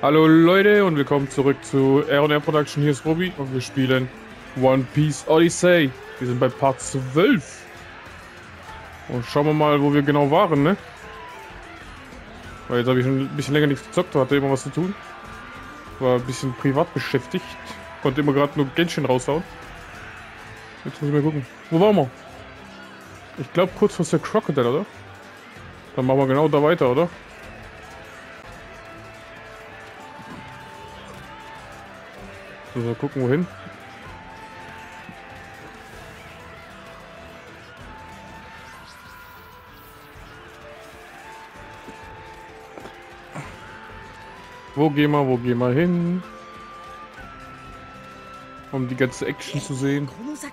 Hallo Leute und willkommen zurück zu R&R Production. Hier ist Robi und wir spielen One Piece Odyssey. Wir sind bei Part 12. Und schauen wir mal, wo wir genau waren, ne? Weil jetzt habe ich schon ein bisschen länger nichts gezockt, hatte immer was zu tun. War ein bisschen privat beschäftigt. Konnte immer gerade nur Genshin raushauen. Jetzt muss ich mal gucken. Wo waren wir? Ich glaube kurz vor der Crocodile, oder? Dann machen wir genau da weiter, oder? So, gucken wohin. Wo gehen wir hin? Um die ganze Action zu sehen.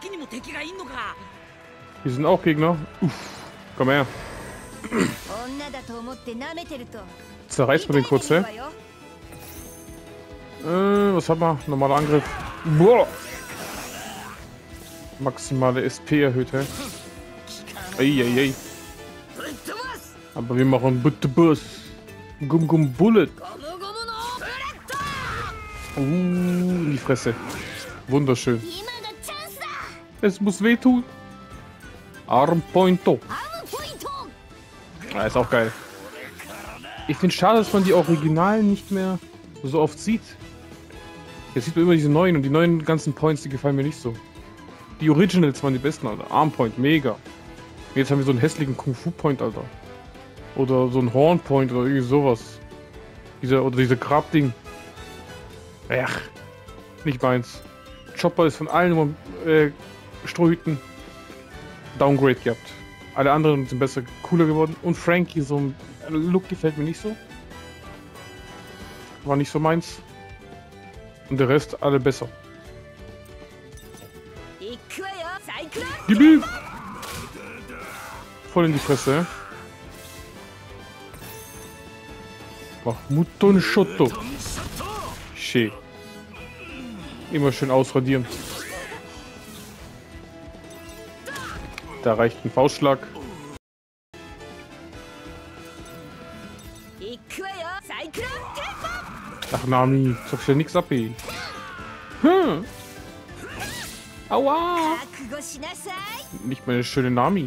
Hier sind auch Gegner. Uff, komm her. Zerreißt man den kurz, hä? Was haben wir? Normaler Angriff. Boah. Maximale SP erhöht, hä? Eieiei. Aber wir machen bitte Bus. Gum Gum Bullet. In die Fresse. Wunderschön. Es muss wehtun. Armpointo. Ah, ist auch geil. Ich finde schade, dass man die Originalen nicht mehr so oft sieht. Jetzt sieht man immer diese neuen und die neuen ganzen Points, die gefallen mir nicht so. Die Originals waren die besten, Alter. Armpoint, mega. Jetzt haben wir so einen hässlichen Kung-Fu-Point, Alter. Oder so einen Horn-Point oder irgendwie sowas. Diese Grabding. Ach, nicht meins. Chopper ist von allen Strohhüten Downgrade gehabt. Alle anderen sind besser, cooler geworden. Und Frankie, so ein Look gefällt mir nicht so. War nicht so meins. Und der Rest alle besser. Gib! Voll in die Fresse, Mach Muton Schotto. Schön. Immer schön ausradieren. Da reicht ein Faustschlag. Ach Nami, zockst ja nix ab, ey. Hm. Aua! Nicht meine schöne Nami.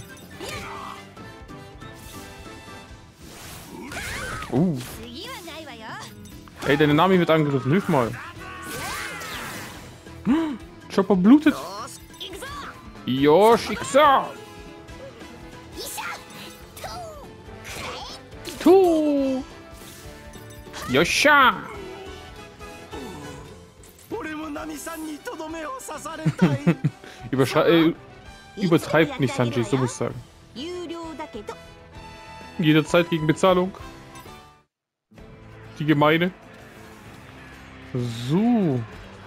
Ey, deine Nami wird angegriffen, hilf mal. Chopper blutet. Yosh, Ixa! Tu! Yosha! Übertreibt nicht, Sanji, so muss ich sagen. Jederzeit gegen Bezahlung. Die Gemeine. So.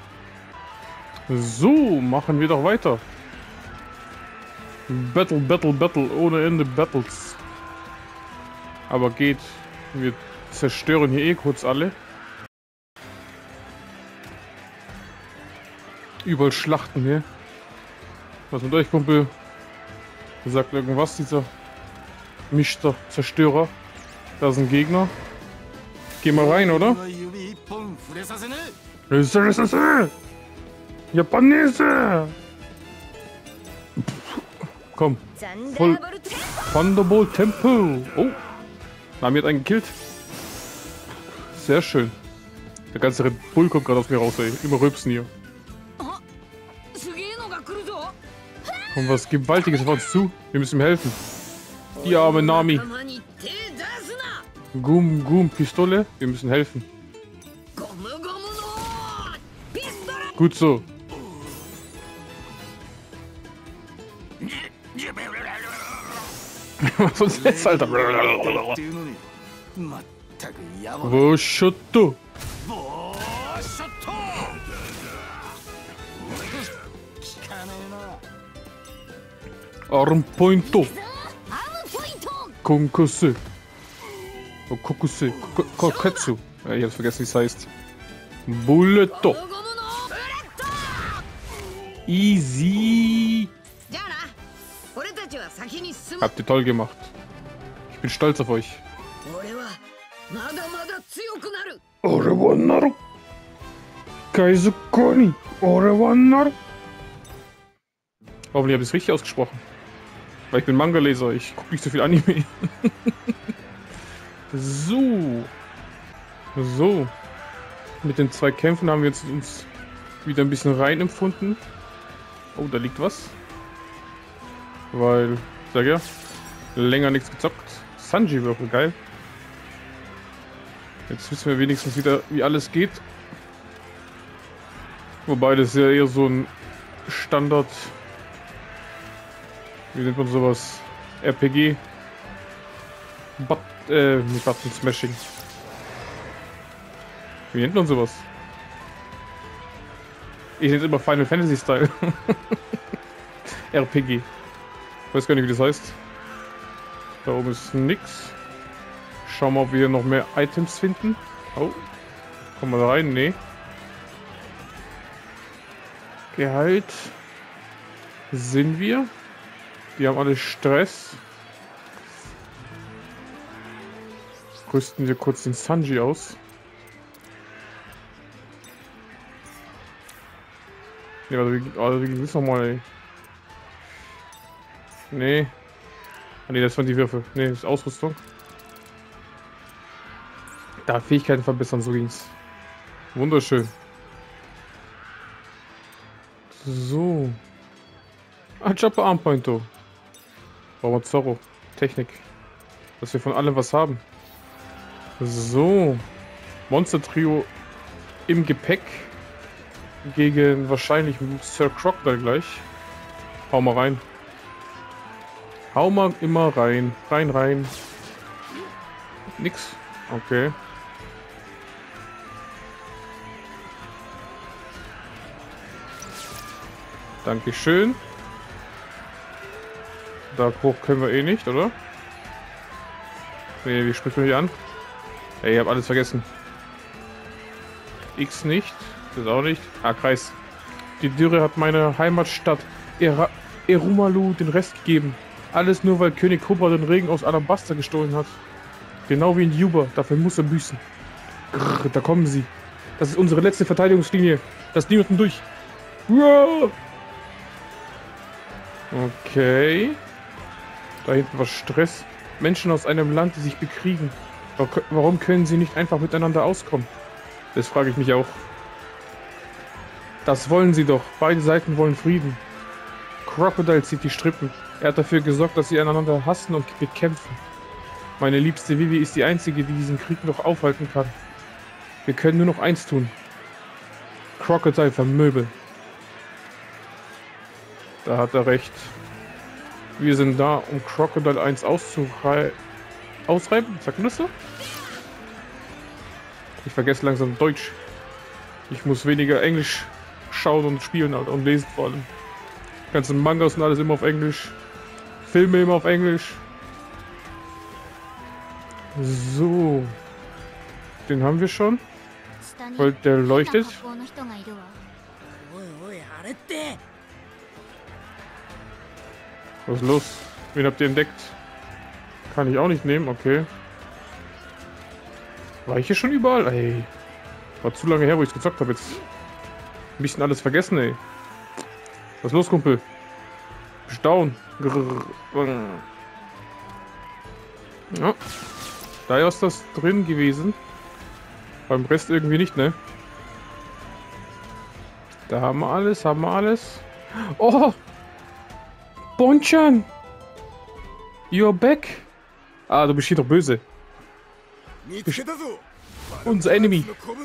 So, machen wir doch weiter. Battle, Battle, Battle, ohne Ende Battles. Aber geht. Wir zerstören hier eh kurz alle. Überall Schlachten hier. Was mit euch, Kumpel? Der sagt irgendwas, dieser Mischter, Zerstörer. Da ist ein Gegner. Geh mal rein, oder? Japanese! Komm. Voll. Thunderbolt Tempo. Oh. Nami hat einen gekillt. Sehr schön. Der ganze Red Bull kommt gerade aus mir raus, ey. Immer rülpsen hier. Kommt was Gewaltiges auf uns zu. Wir müssen ihm helfen. Die arme Nami. Gum Gum Pistole. Wir müssen helfen. Gut so. Was ist das jetzt, Alter? Wo Schotto? Armpointo. Konkose. Kokuse. Koketsu. Ich hab's vergessen, wie es heißt. Bulletto. Easy. Habt ihr toll gemacht. Ich bin stolz auf euch. Ore wa naru. Kaizukoni. Ore wa naru. Hoffentlich habe ich es richtig ausgesprochen. Weil ich bin Manga-Leser, ich gucke nicht so viel Anime. So. So. Mit den 2 Kämpfen haben wir jetzt uns wieder ein bisschen rein empfunden. Oh, da liegt was. Weil, ich sag ja, länger nichts gezockt. Sanji-Würfel, geil. Jetzt wissen wir wenigstens wieder, wie alles geht. Wobei das ja eher so ein Standard... Wie nennt man sowas? RPG. Nicht Button Smashing. Wie nennt man sowas? Ich nenne es immer Final Fantasy Style. RPG. Ich weiß gar nicht, wie das heißt. Da oben ist nix. Schauen wir, ob wir hier noch mehr Items finden. Oh. Kommen wir da rein? Nee. Gehalt. Sind wir? Die haben alle Stress. Rüsten wir kurz den Sanji aus. Ne, also wie geht's nochmal, ey? Nee. Ah, nee, das waren die Würfel. Nee, das ist Ausrüstung. Da, Fähigkeiten verbessern, so ging's. Wunderschön. So. Ah, Chopper Armpointo. Brauchen wir Zorro. Technik. Dass wir von allem was haben. So. Monster Trio im Gepäck. Gegen wahrscheinlich Sir Crocodile gleich. Hau mal rein. Hau mal immer rein. Rein. Nix. Okay. Dankeschön. Da hoch können wir eh nicht, oder? Nee, wie spricht man hier an? Ey, ich hab alles vergessen. X nicht. Das auch nicht. Ah, Kreis. Die Dürre hat meine Heimatstadt Erumalu den Rest gegeben. Alles nur, weil König Cobra den Regen aus Alabaster gestohlen hat. Genau wie in Juba. Dafür muss er büßen. Grrr, da kommen sie. Das ist unsere letzte Verteidigungslinie. Das niemanden durch. Wow. Okay. Da hinten war Stress. Menschen aus einem Land, die sich bekriegen. Warum können sie nicht einfach miteinander auskommen? Das frage ich mich auch. Das wollen sie doch. Beide Seiten wollen Frieden. Crocodile zieht die Strippen. Er hat dafür gesorgt, dass sie einander hassen und bekämpfen. Meine liebste Vivi ist die Einzige, die diesen Krieg noch aufhalten kann. Wir können nur noch eins tun. Crocodile vermöbeln. Da hat er recht. Wir sind da, um Crocodile 1 ausreiben. Sagt man das so? Ich vergesse langsam Deutsch. Ich muss weniger Englisch schauen und spielen und lesen vor allem. Ganze Mangas und alles immer auf Englisch. Filme immer auf Englisch. So. Den haben wir schon. Weil der leuchtet. Was ist los? Wen habt ihr entdeckt? Kann ich auch nicht nehmen, okay. War ich hier schon überall? Ey. War zu lange her, wo ich gezockt habe jetzt. Ein bisschen alles vergessen, ey. Was ist los, Kumpel? Staun. Ja. Da ist das drin gewesen. Beim Rest irgendwie nicht, ne? Da haben wir alles, Oh! Bonchan! You're back! Ah, du bist hier doch böse. Unser Enemy.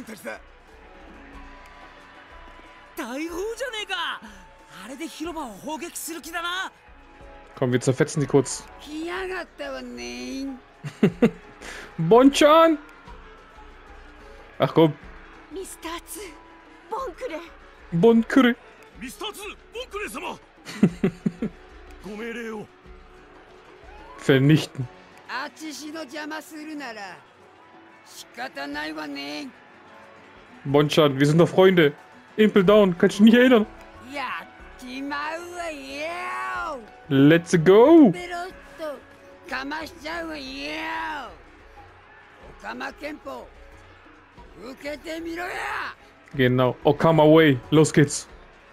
Komm, wir zerfetzen die kurz. Bonchan! Ach komm. Bonkure. Vernichten. Bonchan, wir sind doch Freunde. Impel Down, kannst du dich nicht erinnern? Let's go! Genau. Okama Way. Los geht's.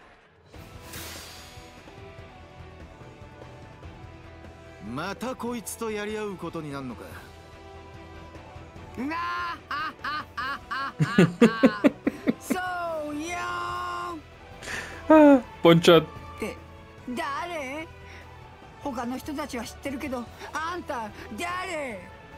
Bonchat. 誰？他の人たちは知ってるけど、あんた誰？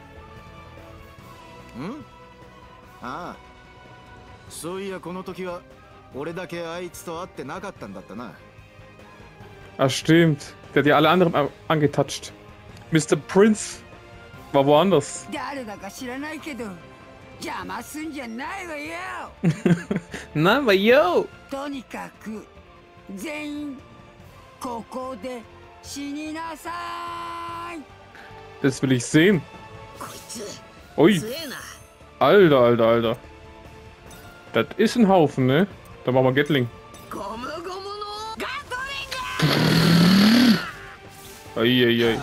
ん？ああ。そういやこの時は俺だけあいつと会ってなかったんだったな。 Ah, stimmt. Der hat ja alle anderen angetatscht. Mr. Prince war woanders. 誰だか知らないけど、邪魔すんじゃないわよ。 Na, aber yo! とにかく全員ここで死になさい。 Das will ich sehen. こいつ。 Ui. 強えな。 Alter, Alter, Alter. Das ist ein Haufen, ne? Da machen wir Gatling. ゴムゴムのガトリング。 Eieiei.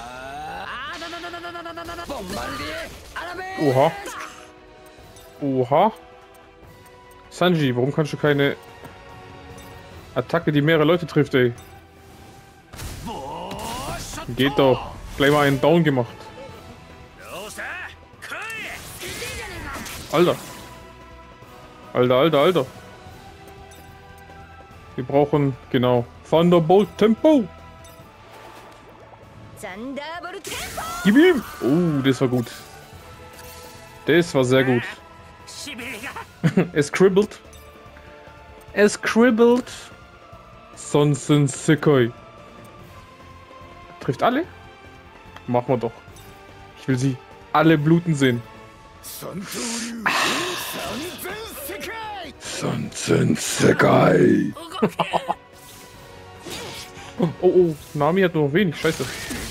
Oha. Oha. Sanji, warum kannst du keine Attacke, die mehrere Leute trifft, ey? Geht doch. Gleich mal einen Down gemacht. Alter. Alter, Alter, Alter. Wir brauchen, genau, Thunderbolt Tempo. Gib ihm! Oh, das war gut. Das war sehr gut. Es kribbelt. Es kribbelt. Sonsen Sekoi. Trifft alle? Machen wir doch. Ich will sie alle bluten sehen. Sonsen Sekoi. Oh, oh, Nami hat nur noch wenig. Scheiße.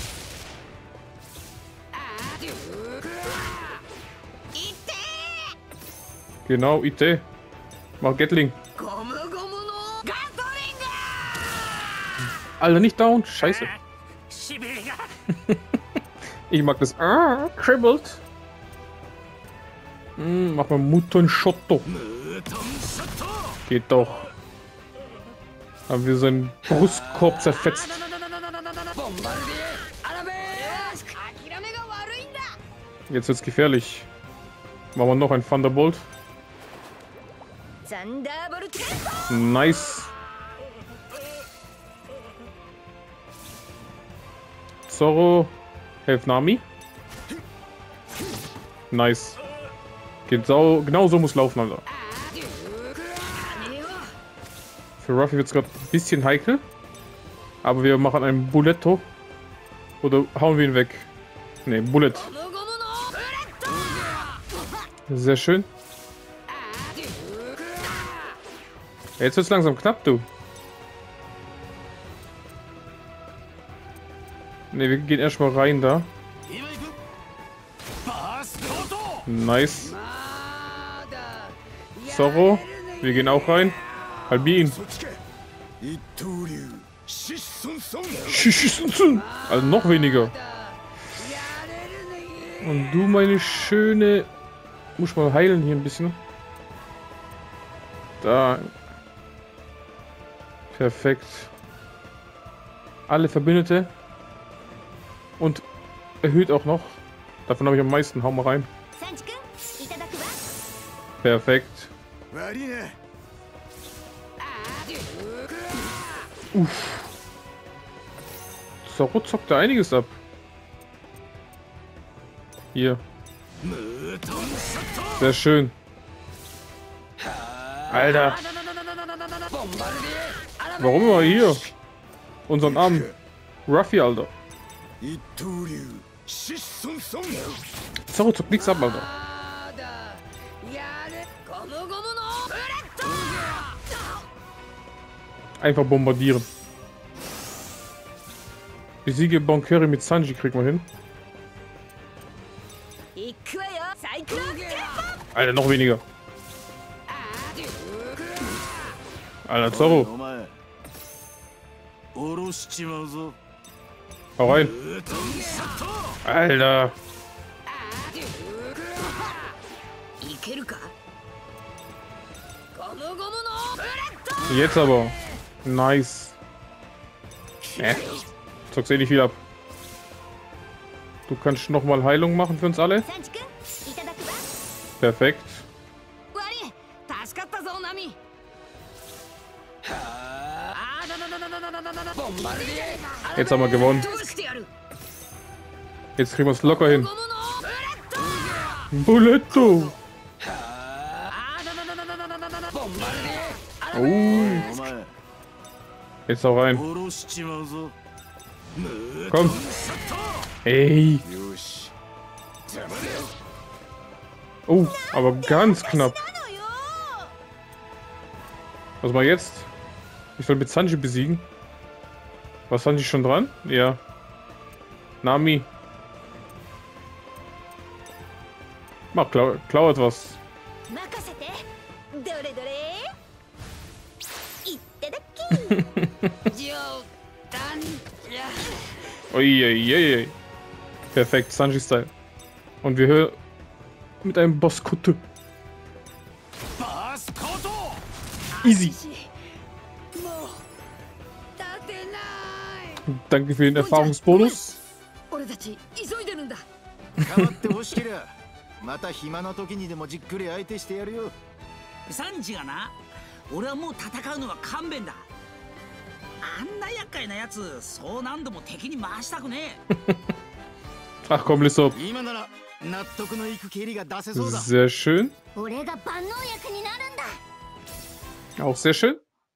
Genau, IT. Mach Gatling. Alter, nicht down. Scheiße. Ich mag das. Kribbelt. Mach mal Muton Shotto. Geht doch. Haben wir seinen Brustkorb zerfetzt. Jetzt wird's gefährlich. Machen wir noch ein Thunderbolt. Nice. Zoro, helf Nami. Nice. Genau so muss laufen, Alter. Für Ruffy wird es gerade ein bisschen heikel. Aber wir machen einen Bulletto. Oder hauen wir ihn weg? Ne, Bullet. Sehr schön. Jetzt wird's langsam knapp, du. Ne, wir gehen erstmal rein da. Nice. Zoro, wir gehen auch rein. Halbier ihn. Also noch weniger. Und du, meine schöne... Muss mal heilen hier ein bisschen. Da. Perfekt. Alle Verbündete. Und erhöht auch noch. Davon habe ich am meisten. Hau mal rein. Perfekt. Uff. Zoro zockt da einiges ab. Hier. Sehr schön. Alter. Warum immer hier? Unseren armen Ruffy, Alter. Zoro zockt nichts ab, Alter. Einfach bombardieren. Besiege Bon Curry mit Sanji, kriegt man hin. Alter, noch weniger. Alter, Zoro. Hau rein. Alter. Jetzt aber. Nice. Zockst eh nicht viel ab. Du kannst nochmal Heilung machen für uns alle. Perfekt. Jetzt haben wir gewonnen. Jetzt kriegen wir es locker hin. Bulletto. Oh. Jetzt auch rein. Komm. Ey. Oh, aber ganz knapp. Was mal jetzt? Ich soll mit Sanji besiegen. War Sanji schon dran? Ja. Nami. Mach, klau etwas. Uiuiui. Perfekt, Sanji-Style. Und wir hören mit einem Bosskutte. Easy. Danke für den Erfahrungsbonus. また暇な時にでもじっくり相手してやるよ。 サンジがな、俺はもう戦うのは勘弁だ。あんな厄介なやつ、そう何度も敵に回したくねえ。 Ach komm, Lissop. 今なら納得のいく蹴りが出せそうだ。 Sehr schön. 俺が万能役になるんだ。 Auch sehr schön.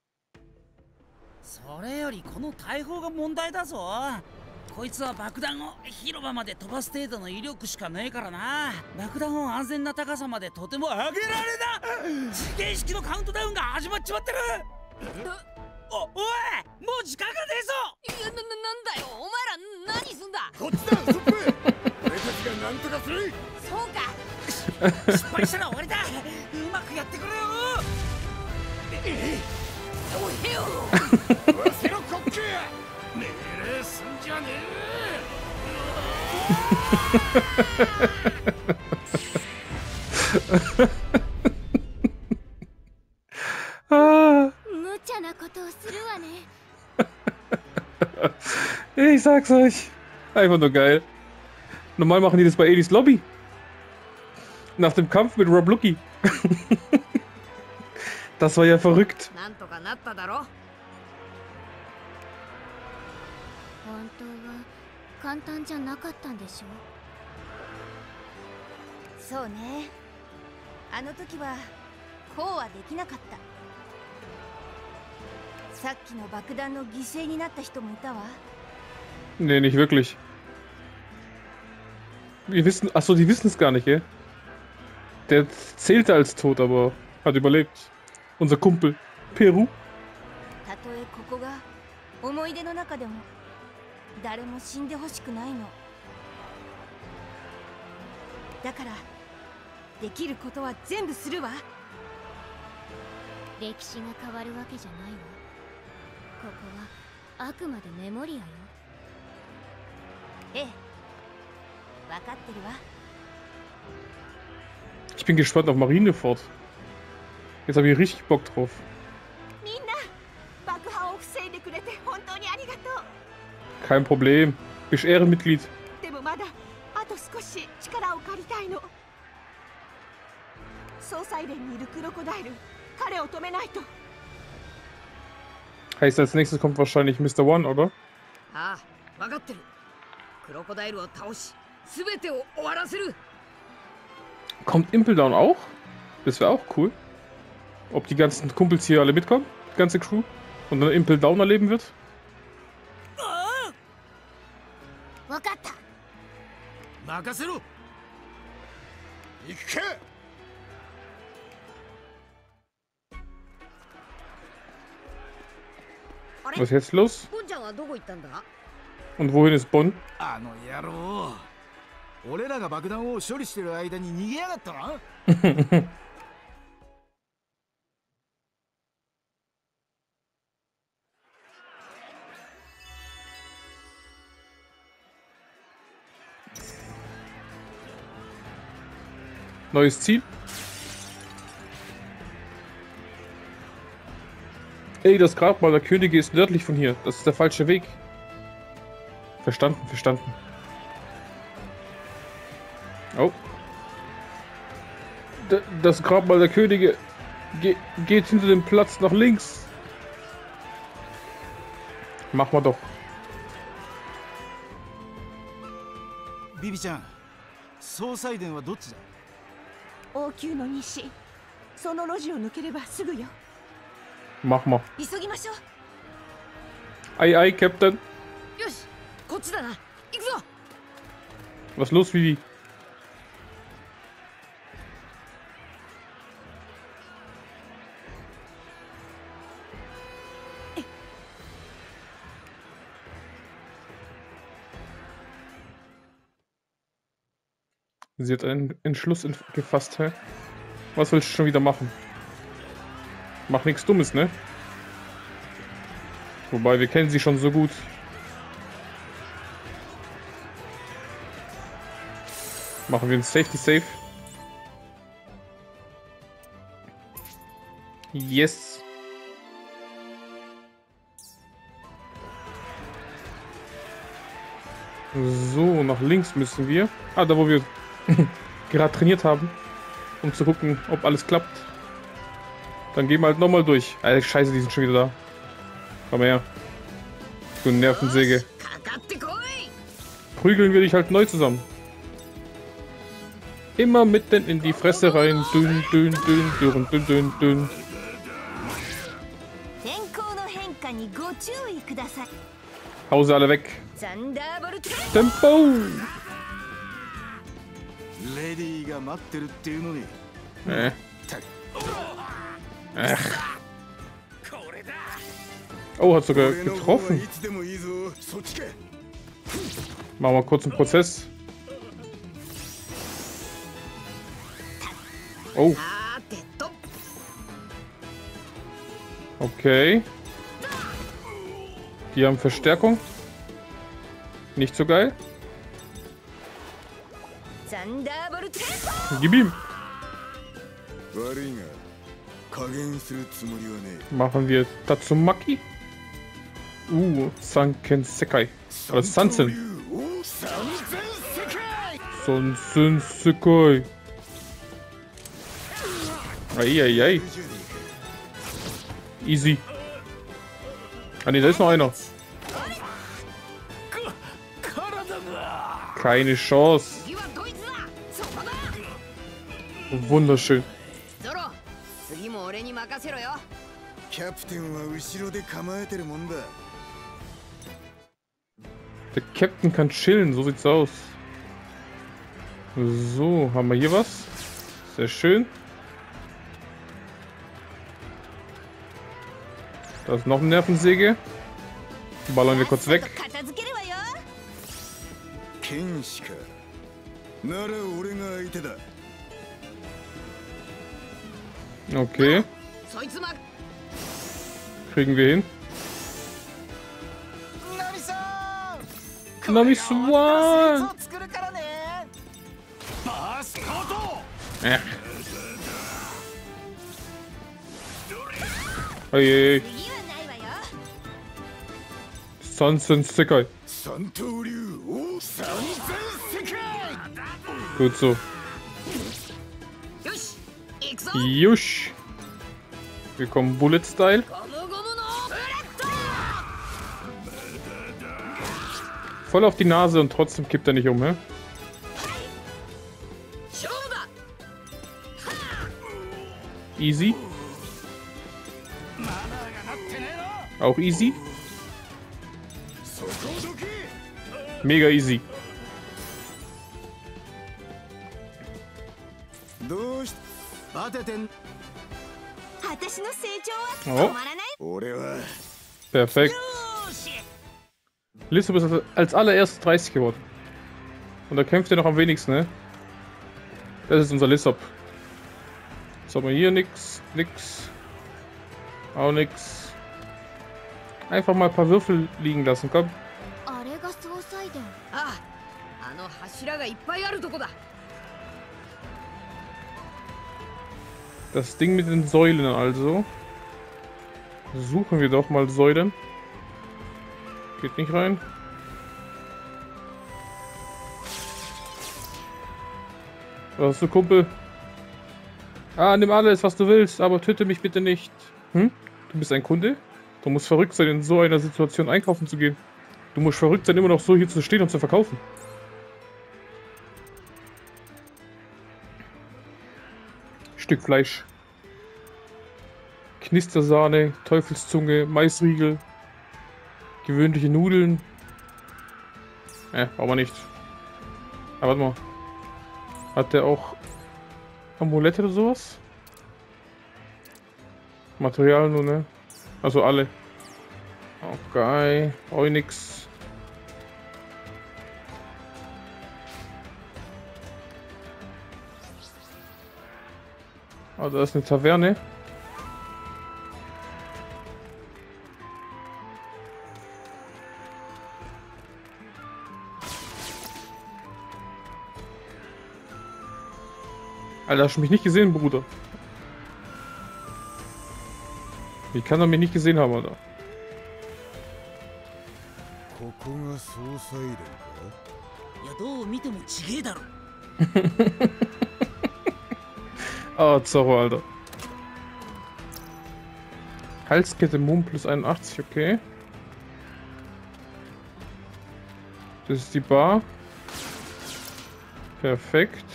それよりこの大砲が問題だぞ。こいつは爆弾を広場まで飛ばす程度の威力しかねえからな。爆弾を安全な高さまでとても上げられな。時限式のカウントダウンが始まっちまってる。おい、もう時間がねえぞ。いや、なんだよ、お前ら何すんだ。こっちだ、スップ。俺たちがなんとかする。そうか。失敗したら終わりだ。うまくやってくれよ。おいよ。わせろこっけ。命令すんじゃね無茶なことをするわね。 Ich sag's euch. Einfach nur geil. Normal machen die das bei Edis Lobby. Nach dem Kampf mit Rob Lucky. Das war ja verrückt. なんとかなっただろ。本当は簡単じゃなかったんでしょ。そうね。あの時はこうはできなかった。さっきの爆弾の犠牲になった人もいたわ。 Nee, nicht wirklich. Wir wissen, achso, die wissen es gar nicht, gell? Der zählte als tot, aber hat überlebt. Unser Kumpel, Peru. たとえここが思い出の中でも誰も死んでほしくないの。だからできることは全部するわ。歴史が変わるわけじゃないわ。ここはあくまでメモリアよ。ええ、わかってるわ。 Ich bin gespannt auf Marineford. Jetzt habe ich richtig Bock drauf. みんな爆破を防いでくれて本当にありがとう。 Kein Problem. Bist Ehrenmitglied. でもまだあと少し力を借りたいの。総裁連にいるクロコダイル、彼を止めないと。 Heißt, als nächstes kommt wahrscheinlich Mr. One, oder? ああ、分かってる。クロコダイルを倒し、すべてを終わらせる。 Kommt Impel Down auch? Das wäre auch cool. Ob die ganzen Kumpels hier alle mitkommen? Die ganze Crew? Und dann Impel Down erleben wird? わかった。 任せろ。行け。 Was ist jetzt los? ポンちゃんはどこ行ったんだ。 Und wohin ist Bonn? あの野郎。俺らが爆弾を処理してる間に逃げやがったな。 Neues Ziel? Ey, das Grabmal der Könige ist nördlich von hier. Das ist der falsche Weg. Verstanden, verstanden. Oh. Das Grabmal der Könige geht hinter dem Platz nach links. Mach mal doch. ビビちゃん、総裁殿はどっちだ？ 王宮の西、その路地を抜ければすぐよ。 Mach mal. 急ぎましょう。 Ei, ei, Captain. よし、こっちだな。行くぞ。 Was ist los, Vivi? Sie hat einen Entschluss gefasst, hä? Was willst du schon wieder machen? Mach nichts Dummes, ne? Wobei, wir kennen sie schon so gut. Machen wir ein Safety Safe. Yes. So, nach links müssen wir. Ah, da wo wir gerade trainiert haben. Um zu gucken, ob alles klappt. Dann gehen wir halt nochmal durch. Alter, scheiße, die sind schon wieder da. Komm her. Du Nervensäge. Prügeln wir dich halt neu zusammen. Immer mitten in die Fresse rein. Dünn, dünn, dünn, dünn, dünn, dünn, dünn. Hause alle weg. Tempo! レディーが待ってるっていうのに。 Oh, hat sogar getroffen. Machen wir kurz einen Prozess. Oh. Okay. Die haben Verstärkung. Nicht so geil. Gib ihm. Machen wir Tatsumaki. Sanken Sekai. Oder Sansen. Sansen Sekai. Eieiei. Easy. Ah ne, da ist noch einer. Keine Chance. Wunderschön. Der Captain kann chillen, so sieht's aus. So, haben wir hier was? Sehr schön. Da ist noch eine Nervensäge. Ballern wir kurz weg. Okay. Kriegen wir hin. Nami-san! Hey. Sansen Sekai. Gut so. Jusch. Wir kommen Bullet Style. Voll auf die Nase und trotzdem kippt er nicht um, hä? Easy. Auch easy. Mega easy. Oh. Perfekt. Lissop ist als allererstes 30 geworden. Und da kämpft er noch am wenigsten, ne? Das ist unser Lissop. Jetzt haben wir hier nix. Auch nix. Einfach mal ein paar Würfel liegen lassen, komm. Das Ding mit den Säulen also. Suchen wir doch mal Säulen. Geht nicht rein. Was hast du, Kumpel? Ah, nimm alles, was du willst, aber töte mich bitte nicht. Hm? Du bist ein Kunde? Du musst verrückt sein, in so einer Situation einkaufen zu gehen. Du musst verrückt sein, immer noch so hier zu stehen und zu verkaufen. Stück Fleisch. Knistersahne, Teufelszunge, Maisriegel. Gewöhnliche Nudeln. Brauchen wir nicht. Aber warte mal. Hat der auch Amulette oder sowas? Material nur, ne? Also alle. Okay, brauche ich nix. Ah, da ist eine Taverne. Alter, hast du mich nicht gesehen, Bruder? Wie kann er mich nicht gesehen haben, Alter? ここが捜査入れか。 いやどう見てもちげえだろ。 Ah, Zorro, Alter. Halskette Mumm plus 81, okay. Das ist die Bar. Perfekt.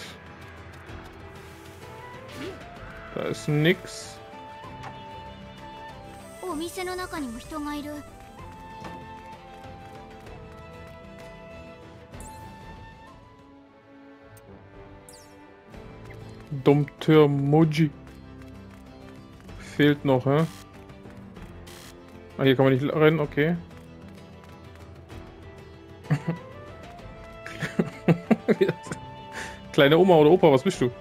Da ist nix. お店の中にも人がいる。 Dompteur Moji. Fehlt noch, hä? Ah, hier kann man nicht rennen, okay. Kleine Oma oder Opa, was bist du?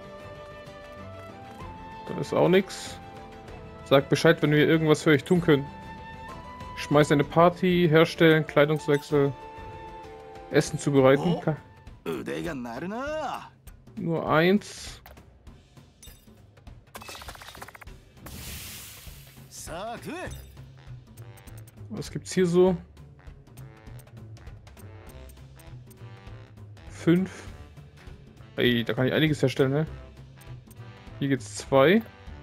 Da ist auch nichts. Sag Bescheid, wenn wir irgendwas für euch tun können. Schmeiß eine Party, herstellen, Kleidungswechsel, Essen zubereiten. Oh, 腕が鳴るな。 Nur eins. さあ食え。 Was gibt's hier so? 5. Ey, da kann ich einiges herstellen, ne? Hier geht's 2.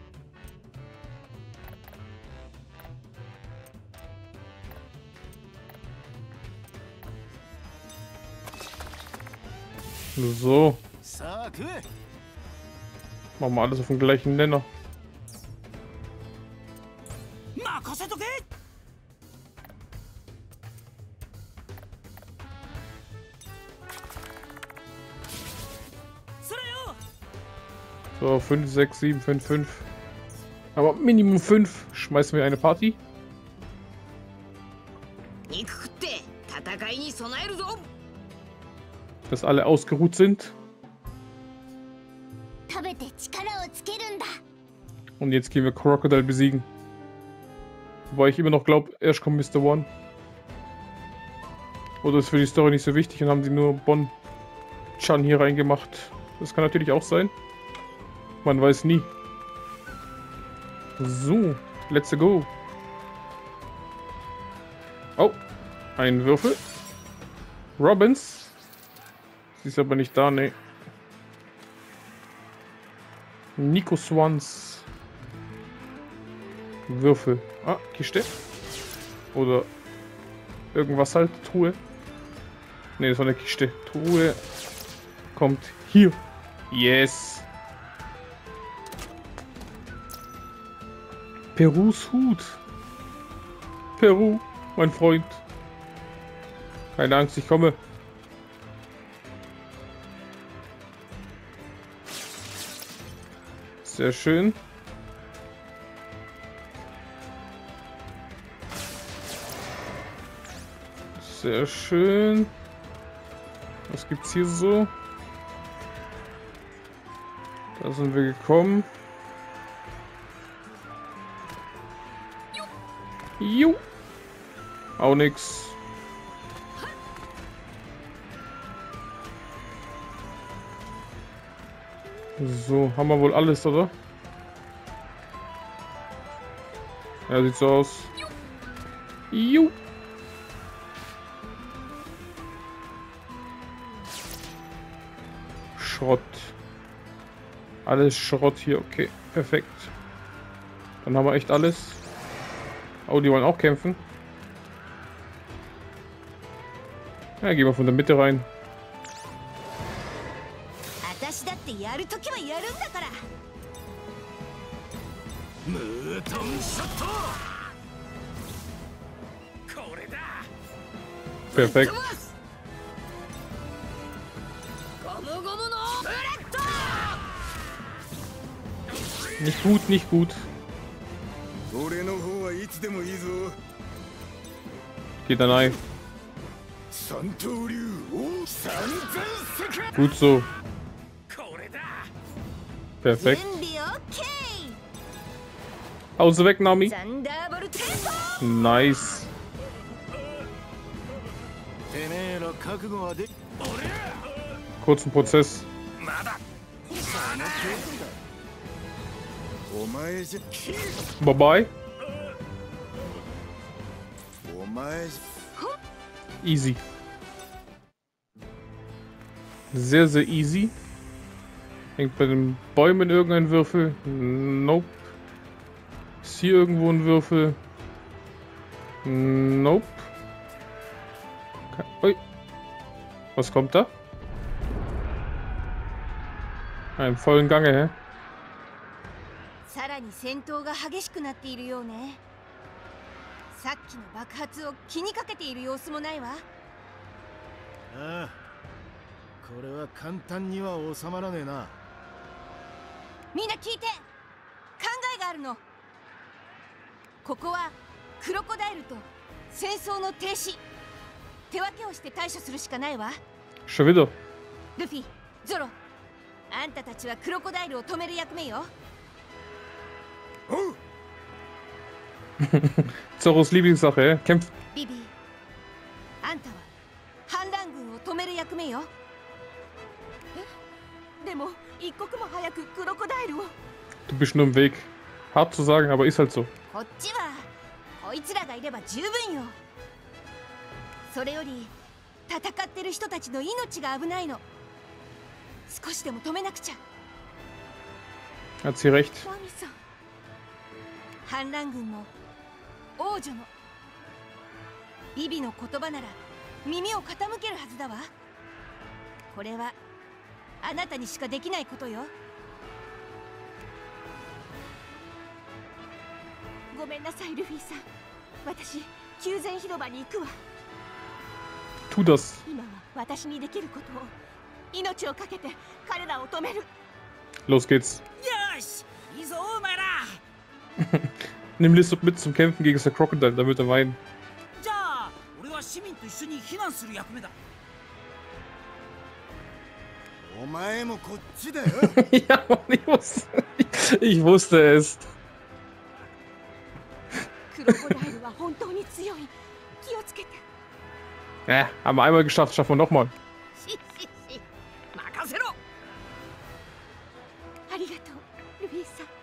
So. さあ食え。 Machen wir alles auf dem gleichen Nenner. 任せとけ。それよ。 So, 5, 6, 7, 5, 5. Aber Minimum 5. Schmeißen wir eine Party. 肉食って戦いに備えるぞ。 Dass alle ausgeruht sind. 食べて力をつけるんだ。 Und jetzt gehen wir Crocodile besiegen. Wobei ich immer noch glaube, erst kommt Mr. One. Oder ist für die Story nicht so wichtig und haben die nur Bon-Chan hier reingemacht. Das kann natürlich auch sein. Man weiß nie. So, let's go. Oh, ein Würfel. Robbins. Sie ist aber nicht da, ne. Nico Swans. Würfel. Ah, Kiste. Oder irgendwas halt. Truhe. Ne, das war eine Kiste. Truhe kommt hier. Yes. Perus Hut. Peru, mein Freund. Keine Angst, ich komme. Sehr schön. Sehr schön. Was gibt's hier so? Da sind wir gekommen. Jo. Auch nix. So, haben wir wohl alles, oder? Ja, sieht so aus. Juh. Schrott. Alles Schrott hier, okay. Perfekt. Dann haben wir echt alles. Oh, die wollen auch kämpfen. Ja, gehen wir von der Mitte rein. 私だってやるときはやるんだから。 ムートンショット。これだ。 Perfekt. ゴムゴムのブレッド。 Nicht gut, nicht gut. 俺の方はいつでもいいぞ。 Geht da rein. 三刀流三千世界。 Gut so. これだ。 Perfekt. 準備オッケー。 Hause weg, Nami. サンダーボルテンポ。 Nice. てめえら覚悟はで。 Kurzen Prozess. まだ。 お前じゃ。 Bye bye. お前じ Easy. Sehr, sehr easy. Hängt bei den Bäumen irgendein Würfel? Nope. Ist hier irgendwo ein Würfel? Nope. Ui. Was kommt da? Im vollen Gange, hä? さらに戦闘が激しくなっているようね。さっきの爆発を気にかけている様子もないわ。 ああ。これは簡単には収まらねえな。 みんな聞いて。考えがあるの。ここはクロコダイルと戦争の停止。手分けをして対処するしかないわ。 Schon wieder. ルフィ、ゾロ、あんたたちはクロコダイルを止める役目よ。 Zoros Lieblingssache, hä? Kämpft. ビビ、あんたは反乱軍を止める役目よ。え、でも一刻も早くクロコダイルを。 Du bist nur im Weg. Hart zu sagen, aber ist halt so. こっちはこいつらがいれば十分よ。それより戦ってる人たちの命が危ないの。少しでも止めなくちゃ。 Hat sie recht. ナミさん、反乱軍も王女のビビの言葉なら耳を傾けるはずだわ。これはあなたにしかできないことよ。ごめんなさいルフィさん。私宮前広場に行くわ。 Tu das. 今は私にできることを、命をかけて彼らを止める。 Los geht's. よし、いいぞお前ら。 Nimm Lissop mit zum Kämpfen gegen Sir Crocodile, dann wird er weinen. じゃあ俺は市民と一緒に避難する役目だ。 お前もこっちだよ。 Ja, Mann, ich wusste es. クロコダイルは本当に強い。気をつけて。 Ja, haben wir einmal geschafft, schaffen wir nochmal. ししし。任せろ。 ありがとうルフィさん。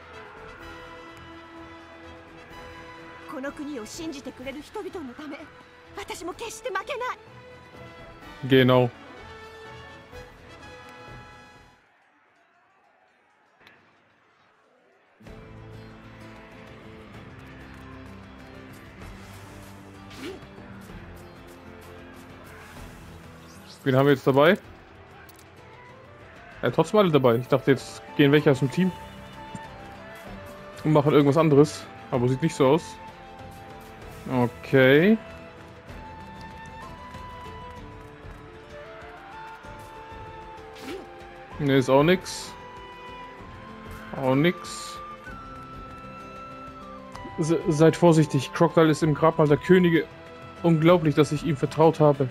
この国を信じてくれる人々のため、私も決して負けない。 Genau. Wen haben wir jetzt dabei? Ja, trotzdem alle dabei. Ich dachte, jetzt gehen welche aus dem Team und machen irgendwas anderes. Aber sieht nicht so aus. Okay. Ne, ist auch nix. Auch nix. Seid vorsichtig. Crocodile ist im Grabmal der Könige. Unglaublich, dass ich ihm vertraut habe.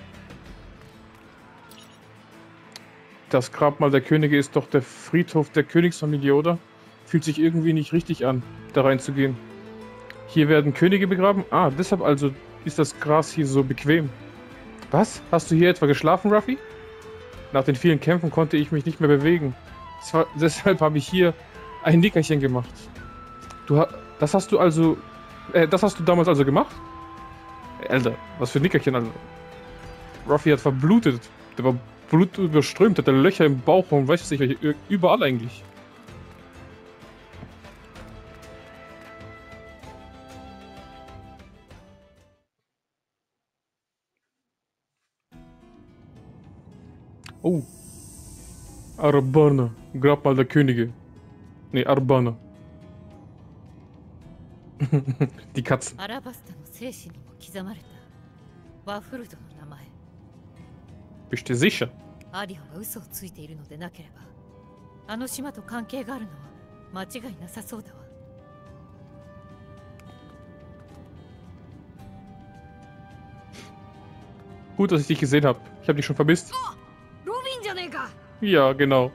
Das Grabmal der Könige ist doch der Friedhof der Königsfamilie, oder? Fühlt sich irgendwie nicht richtig an, da reinzugehen. Hier werden Könige begraben? Ah, deshalb also ist das Gras hier so bequem. Was? Hast du hier etwa geschlafen, Ruffy? Nach den vielen Kämpfen konnte ich mich nicht mehr bewegen. Deshalb habe ich hier ein Nickerchen gemacht. Das hast du also Das hast du damals also gemacht? Alter, was für ein Nickerchen, Alter. Ruffy hat verblutet. Der war blutüberströmt, hatte Löcher im Bauch und weiß ich nicht, überall eigentlich. Oh. Arbana. Grabmal der Könige. Nee, Arbana. Die Katzen. アラバスタの精神にも刻まれたワフルドの名前。 Bist du sicher? アディオが嘘をついているのでなければ、あの島と関係があるのは間違いなさそうだわ。 Gut, dass ich dich gesehen habe. Ich habe dich schon vermisst. ロビンじゃねえか。 Ja, genau.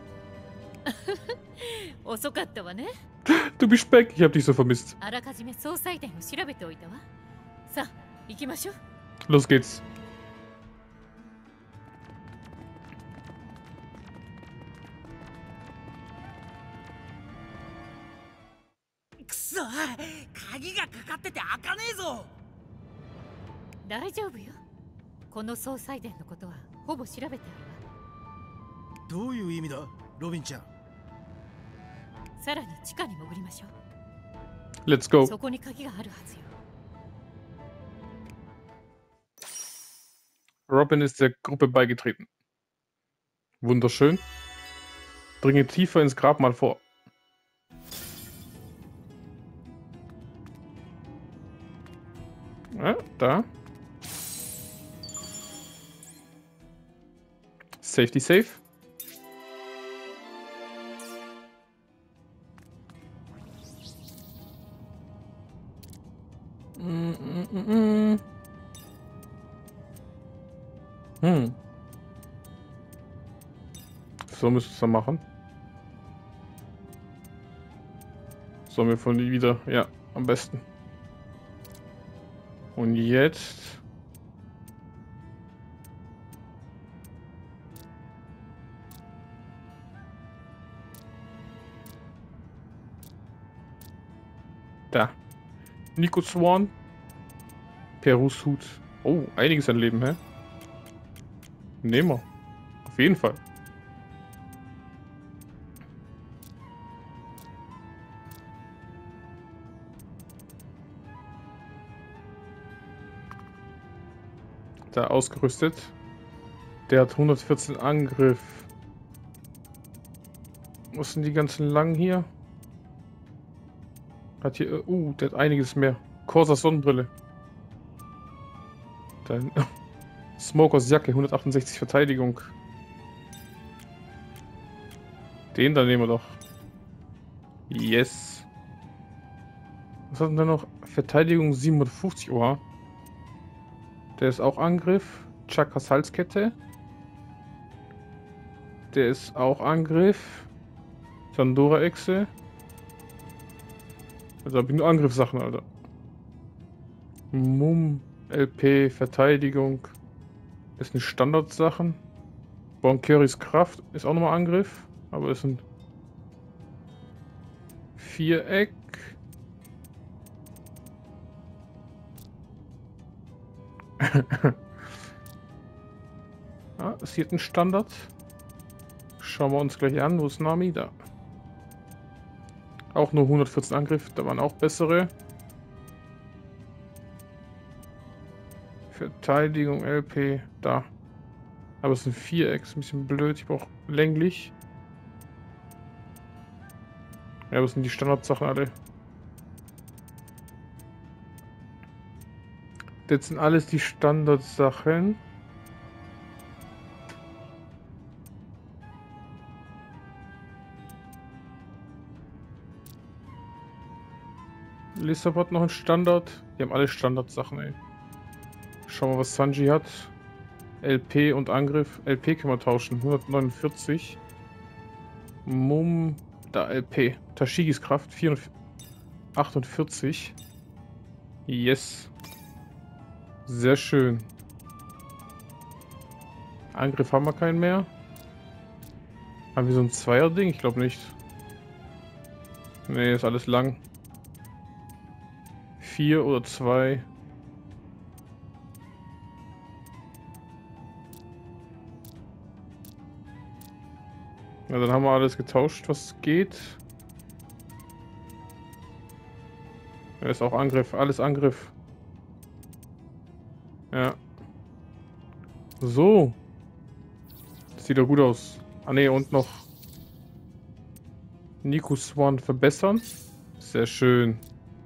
遅かったわね。 Du bist Speck. Ich habe dich so vermisst. あらかじめ総裁店を調べておいたわ。さあ、行きましょう。 Los geht's. くそ、鍵がかかってて開かねえぞ。 大丈夫よ。この総裁殿のことはほぼ調べてあるわ。 どういう意味だロビンちゃん。 さらに地下に潜りましょう。 Let's go. そこに鍵があるはずよ。 Robin ist der Gruppe beigetreten. Wunderschön. Dringe tiefer ins Grabmal vor. Ja, da. Safety safe. So müssen wir es dann machen. Sollen wir von die wieder? Ja, am besten. Und jetzt. Da. Nico Swan. Perus Hut. Oh, einiges an Leben, hä? Nehmen wir. Auf jeden Fall. Da ausgerüstet. Der hat 114 Angriff. Was sind die ganzen langen hier? Hat hier. Der hat einiges mehr. Corsas Sonnenbrille. Dann. Smokers Jacke, 168 Verteidigung. Den da nehmen wir doch. Yes. Was hat denn da noch? Verteidigung 750. Oha. Der ist auch Angriff. Chakas Halskette. Der ist auch Angriff. Sandora-Echse. Also habe ich nur Angriffssachen, Alter. Mumm, LP, Verteidigung. Das sind Standardsachen. Bonkeris Kraft ist auch nochmal Angriff. Aber es sind Viereck. Ist hier ein Standard. Schauen wir uns gleich an. Wo ist Nami? Da. Auch nur 114 Angriff. Da waren auch bessere. Verteidigung LP. Da. Aber es sind Vierecks. Ein bisschen blöd. Ich brauche länglich. Ja, das sind die Standardsachen alle. Das sind alles die Standardsachen. Lissab hat noch einen Standard. Die haben alle Standardsachen, ey. Schauen wir, was Sanji hat. LP und Angriff. LP können wir tauschen. 149. Mumm. Da LP. Tashigis Kraft. 448. Yes. Sehr schön. Angriff haben wir keinen mehr. Haben wir so ein Zweier-Ding? Ich glaube nicht. Nee, ist alles lang. 4 oder 2. Ja, dann haben wir alles getauscht, was geht. Ja, ist auch Angriff, alles Angriff. Ja. So. Das sieht doch gut aus. Ah ne, und noch Nico Swan verbessern. Sehr schön.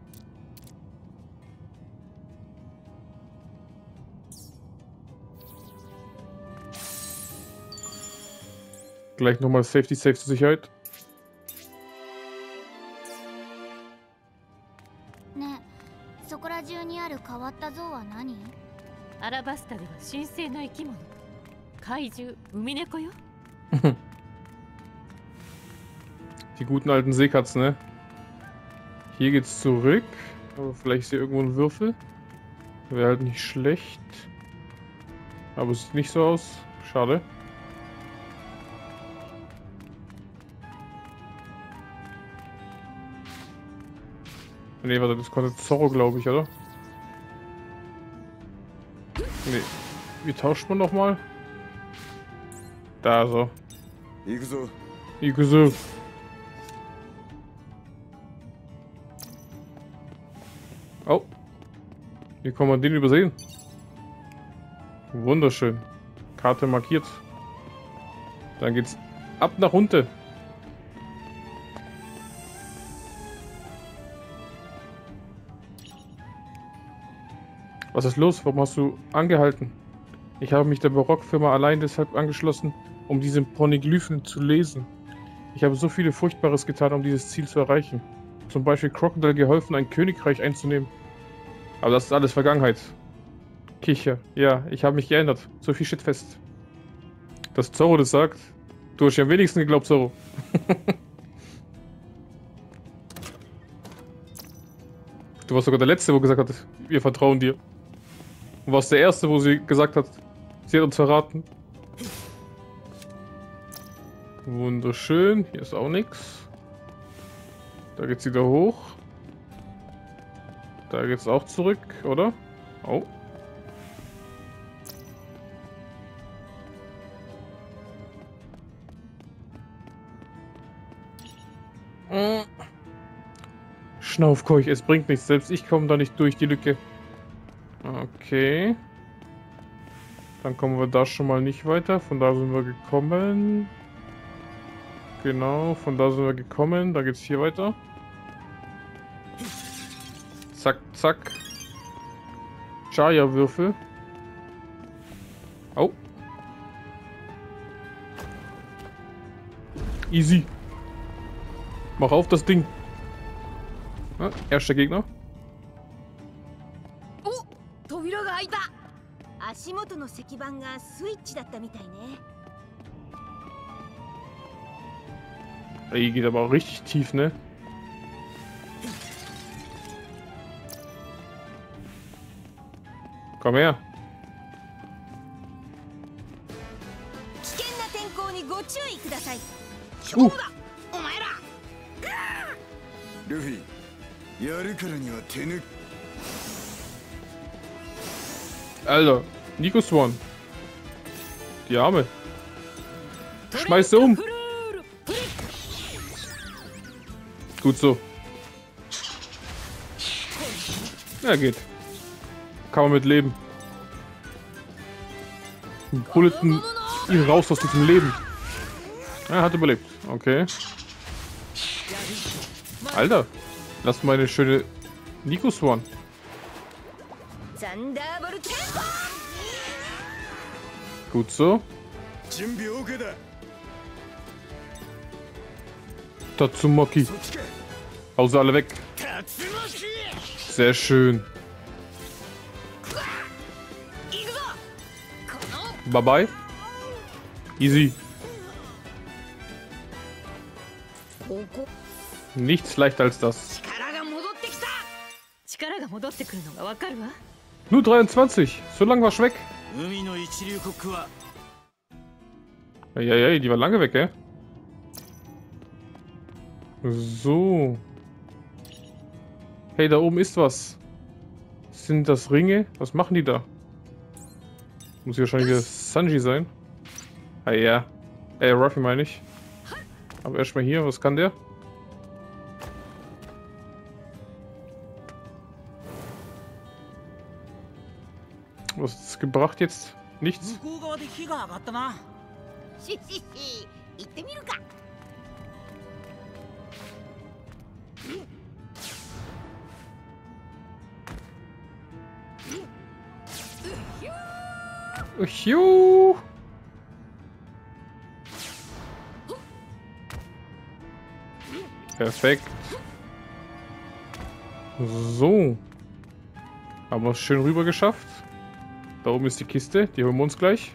Gleich nochmal Safety Safe zur Sicherheit. ねえ、そこら中にある変わった像は何？ アラバスタでは神聖な生き物。怪獣、ウミネコよ。 Die guten alten Seekatzen, ne? Hier geht's zurück. Aber vielleicht ist hier irgendwo ein Würfel. Wäre halt nicht schlecht. Aber es sieht nicht so aus. Schade. Ne, warte, das konnte Zorro, glaube ich, oder? Ne. Wie tauscht man nochmal? Da so. Ikuzo. Oh. Wie kann man den übersehen? Wunderschön. Karte markiert. Dann geht's ab nach unten. Was ist los? Warum hast du angehalten? Ich habe mich der Barockfirma allein deshalb angeschlossen, um diese Poneglyphen zu lesen. Ich habe so viele Furchtbares getan, um dieses Ziel zu erreichen. Zum Beispiel Crocodile geholfen, ein Königreich einzunehmen. Aber das ist alles Vergangenheit. Kicher. Ja, ich habe mich geändert. So viel steht fest. Dass Zorro das sagt? Du hast ja am wenigsten geglaubt, Zorro. Du warst sogar der Letzte, wo gesagt hat, wir vertrauen dir. Und warst der Erste, wo sie gesagt hat, sie hat uns verraten. Wunderschön. Hier ist auch nichts. Da geht's wieder hoch. Da geht's auch zurück, oder? Oh. Schnaufkeuch, es bringt nichts. Selbst ich komme da nicht durch die Lücke. Okay. Dann kommen wir da schon mal nicht weiter. Von da sind wir gekommen. Genau, von da sind wir gekommen. Da geht's hier weiter. Zack, zack. Chaya-Würfel. Oh. Easy. Mach auf das Ding. Ja, erster Gegner. 扉が開いた。足元の石板がスイッチだったみたいね。 Ey, geht aber auch richtig tief, ne? Komm her. 危険な天候にご注意ください。 そうだ、お前ら。ルフィ、やるからには手抜き。 Alter, Nico Swan. Die Arme. Schmeiß sie um. Gut so. Ja, geht. Kann man mit leben. Bulletin ihn raus aus diesem Leben. Er hat überlebt. Okay. Alter. Lass mal eine schöne Nico Swan. Gut so. Tatsumaki. Hau sie alle weg. Sehr schön. Bye bye. Easy. Nichts leichter als das. Nur 23. So lang war's weg. Ja, die war lange weg, ey. So. Hey, da oben ist was. Sind das Ringe? Was machen die da? Muss hier wahrscheinlich der Sanji sein. Ah ja. Ruffy meine ich. Aber erstmal hier, was kann der? Was ist das gebracht jetzt? Nichts? 向こう側で火が上がったな。 ししし、行ってみるか。 Juhu. Perfekt. So. Haben wir es schön rüber geschafft. Da oben ist die Kiste. Die holen wir uns gleich.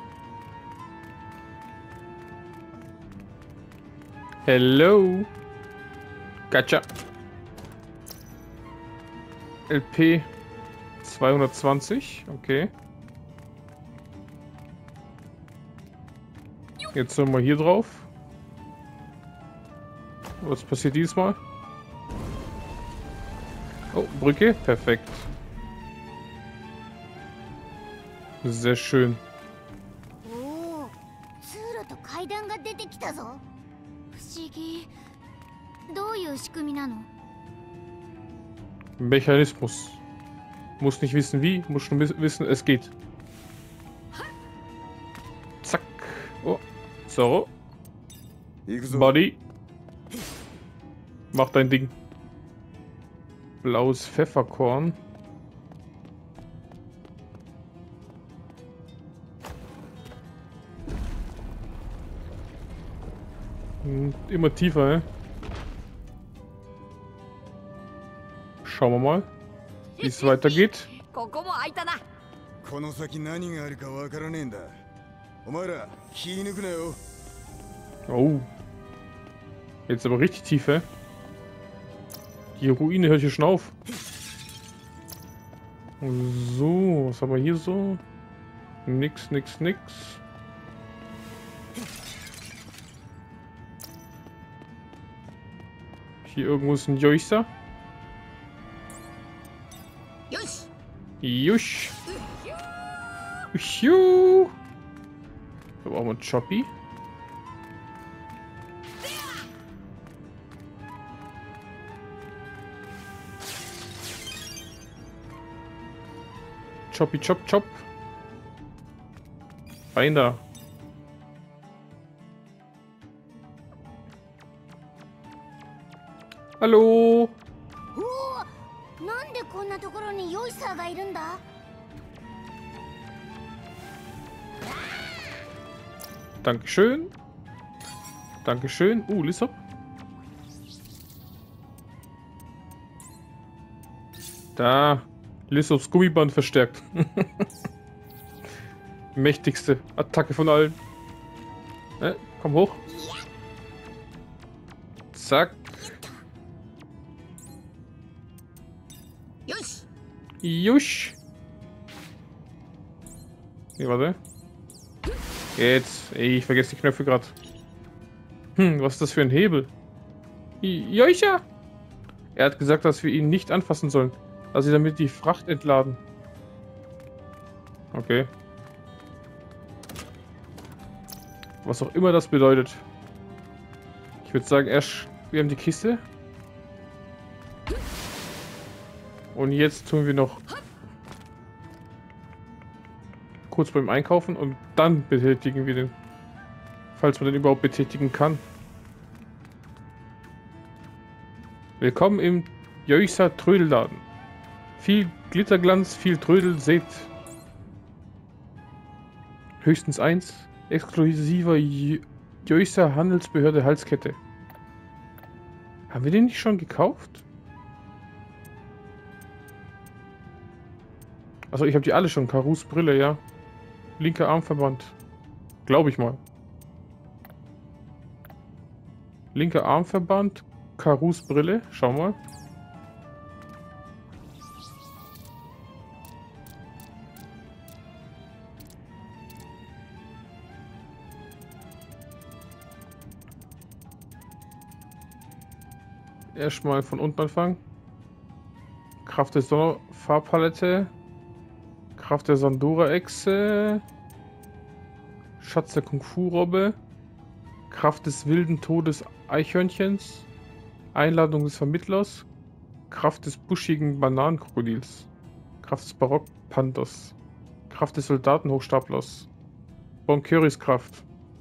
Hello. Gotcha. LP 220. Okay. Jetzt sind wir hier drauf. Was passiert diesmal? Oh, Brücke. Perfekt. Sehr schön. おお、通路と階段が出てきたぞ。不思議。どういう仕組みなの？ Mechanismus. Muss nicht wissen wie, muss schon wissen, es geht. Zack. Oh. So. Body. Mach dein Ding. Blaues Pfefferkorn. Immer tiefer, Schauen wir mal, wie es weitergeht. ここも開いたな。 この先何があるかわからねえんだ。お前ら気抜くなよ。 Oh. Jetzt aber richtig tief, Die Ruine hört hier schon auf. So, was haben wir hier so? Nix, nix, nix. Hier irgendwo ist ein Joister. Jusch. Juhu. Da brauchen wir einen Choppy. Choppy, chop, chop. Rein da. Hallo. おお、なんでこんなところにヨイサーがいるんだ？ Dankeschön. Dankeschön. Lissop. Da. Lissops Gummiband verstärkt. Mächtigste Attacke von allen. Komm hoch. Zack. Jusch. Nee, warte. Jetzt. Ey, ich vergesse die Knöpfe gerade. Was ist das für ein Hebel? Joicha! Er hat gesagt, dass wir ihn nicht anfassen sollen. Also damit die Fracht entladen. Okay. Was auch immer das bedeutet. Ich würde sagen, erst wir haben die Kiste. Und jetzt tun wir noch kurz beim Einkaufen und dann betätigen wir den. Falls man den überhaupt betätigen kann. Willkommen im Joicha Trödelladen. Viel Glitterglanz, viel Trödel, seht. Höchstens 1. Exklusiver Joicha Handelsbehörde Halskette. Haben wir den nicht schon gekauft? Also ich habe die alle schon. Karus Brille, ja. Linker Armverband. Glaube ich mal. Linker Armverband. Karus Brille. Schau mal. Erstmal von unten anfangen. Kraft der Sonderfarbpalette. Kraft der Sandora-Echse. Schatz der Kung-Fu-Robbe. Kraft des wilden Todes Eichhörnchens. Einladung des Vermittlers. Kraft des buschigen Bananenkrokodils. Kraft des Barockpanthers. Kraft des Soldatenhochstaplers. Bon Currys Kraft.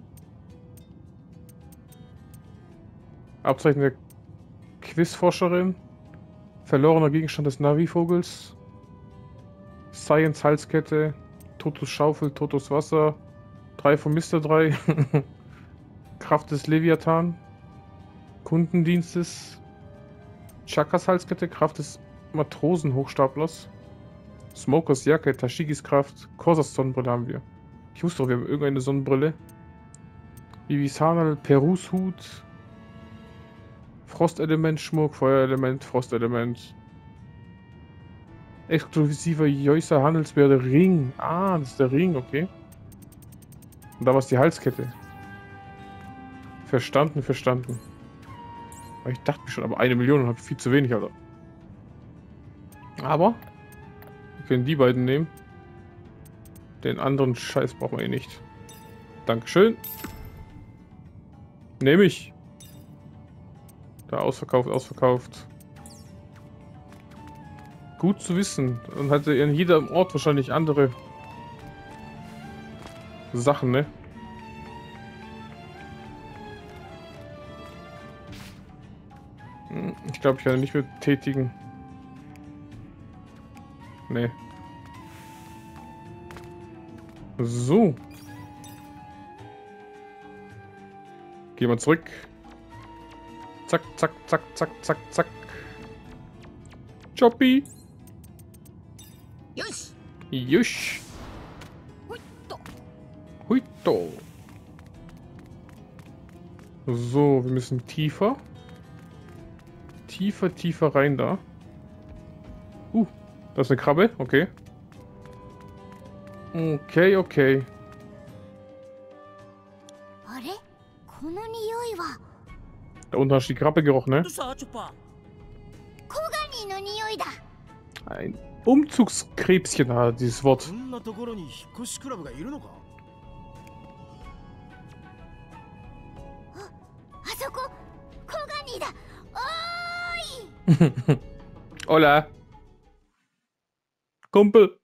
Abzeichen der Quizforscherin. Verlorener Gegenstand des Navi-Vogels. Science Halskette. Totos Schaufel, Totos Wasser. 3 von Mr. 3. Kraft des Leviathan. Kundendienstes. Chakas Halskette. Kraft des Matrosenhochstaplers. Smokers Jacke. Tashigis Kraft. Korsas Sonnenbrille haben wir. Ich wusste doch, wir haben irgendeine Sonnenbrille. Vivis Hanal. Perus Hut. Frostelement, Schmuck, Feuerelement, Frostelement. Exklusiver Joycer Handelsbär, der Ring. Ah, das ist der Ring, okay. Und da war es die Halskette. Verstanden, verstanden. Aber ich dachte mir schon, aber 1 Million hat viel zu wenig, Alter. Aber wir können die beiden nehmen. Den anderen Scheiß brauchen wir eh nicht. Dankeschön. Nehme ich. Da ausverkauft, ausverkauft. Gut zu wissen. Und hatte in jedem Ort wahrscheinlich andere Sachen, ne? Ich glaube, ich kann nicht mehr tätigen. Ne. So. Gehen wir zurück. Zack, zack, zack, zack, zack, zack. Choppi. Yoshi. Jusch. Huito. So, wir müssen tiefer. Tiefer, tiefer rein da. Da ist eine Krabbe. Okay. Okay, okay. Da unten hast du die Krabbe gerochen, ne? Ein Umzugskrebschen, dieses Wort. Hola. Kumpel.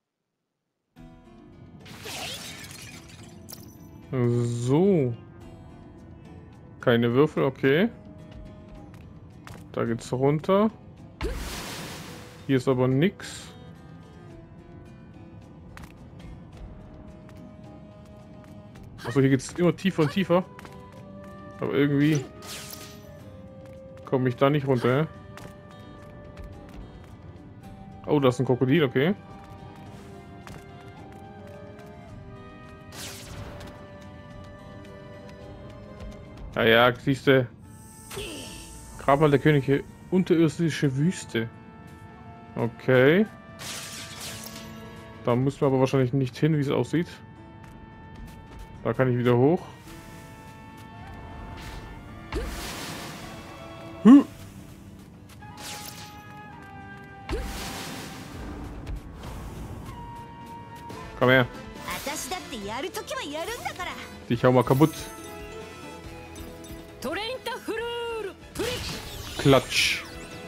So. Keine Würfel, okay. Da geht's runter. Hier ist aber nix. Achso, hier geht's immer tiefer und tiefer. Aber irgendwie komme ich da nicht runter. Oh, da ist ein Krokodil, okay. Ah ja, siehst du. Grabmal der Könige, unterirdische Wüste. Okay. Da müssen wir aber wahrscheinlich nicht hin, wie es aussieht. Da kann ich wieder hoch. Komm her. Dich hau mal kaputt. Klatsch.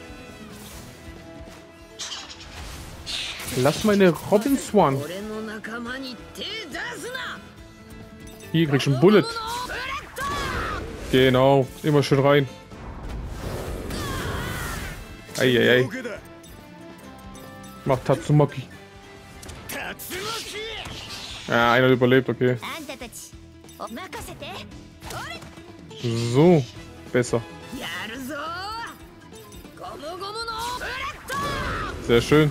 Lass meine Robin Swan. Hier kriegst du einen Bullet. Genau, immer schön rein. Eieiei. Macht Tatsumaki. Ja, einer überlebt, okay. So, besser. Sehr schön.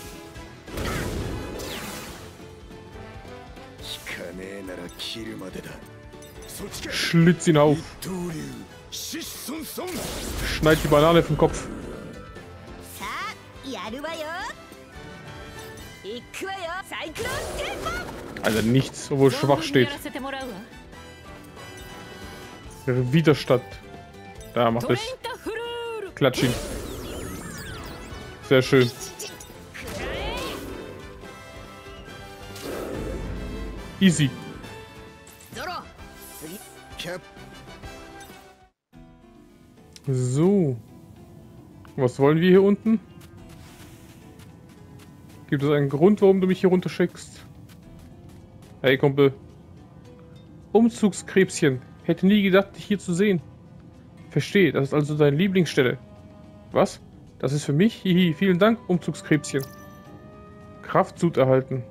Schlitz ihn auf. Schneid die Banane vom Kopf. Alter, nichts, obwohl schwach steht. Widerstand. Da macht es. Klatsch ihn. Sehr schön. Easy. So. Was wollen wir hier unten? Gibt es einen Grund, warum du mich hier runterschickst? Hey, Kumpel. Umzugskrebschen. Hätte nie gedacht, dich hier zu sehen. Verstehe, das ist also deine Lieblingsstelle. Was? Das ist für mich? Hihi, vielen Dank, Umzugskrebschen. Kraftsud erhalten.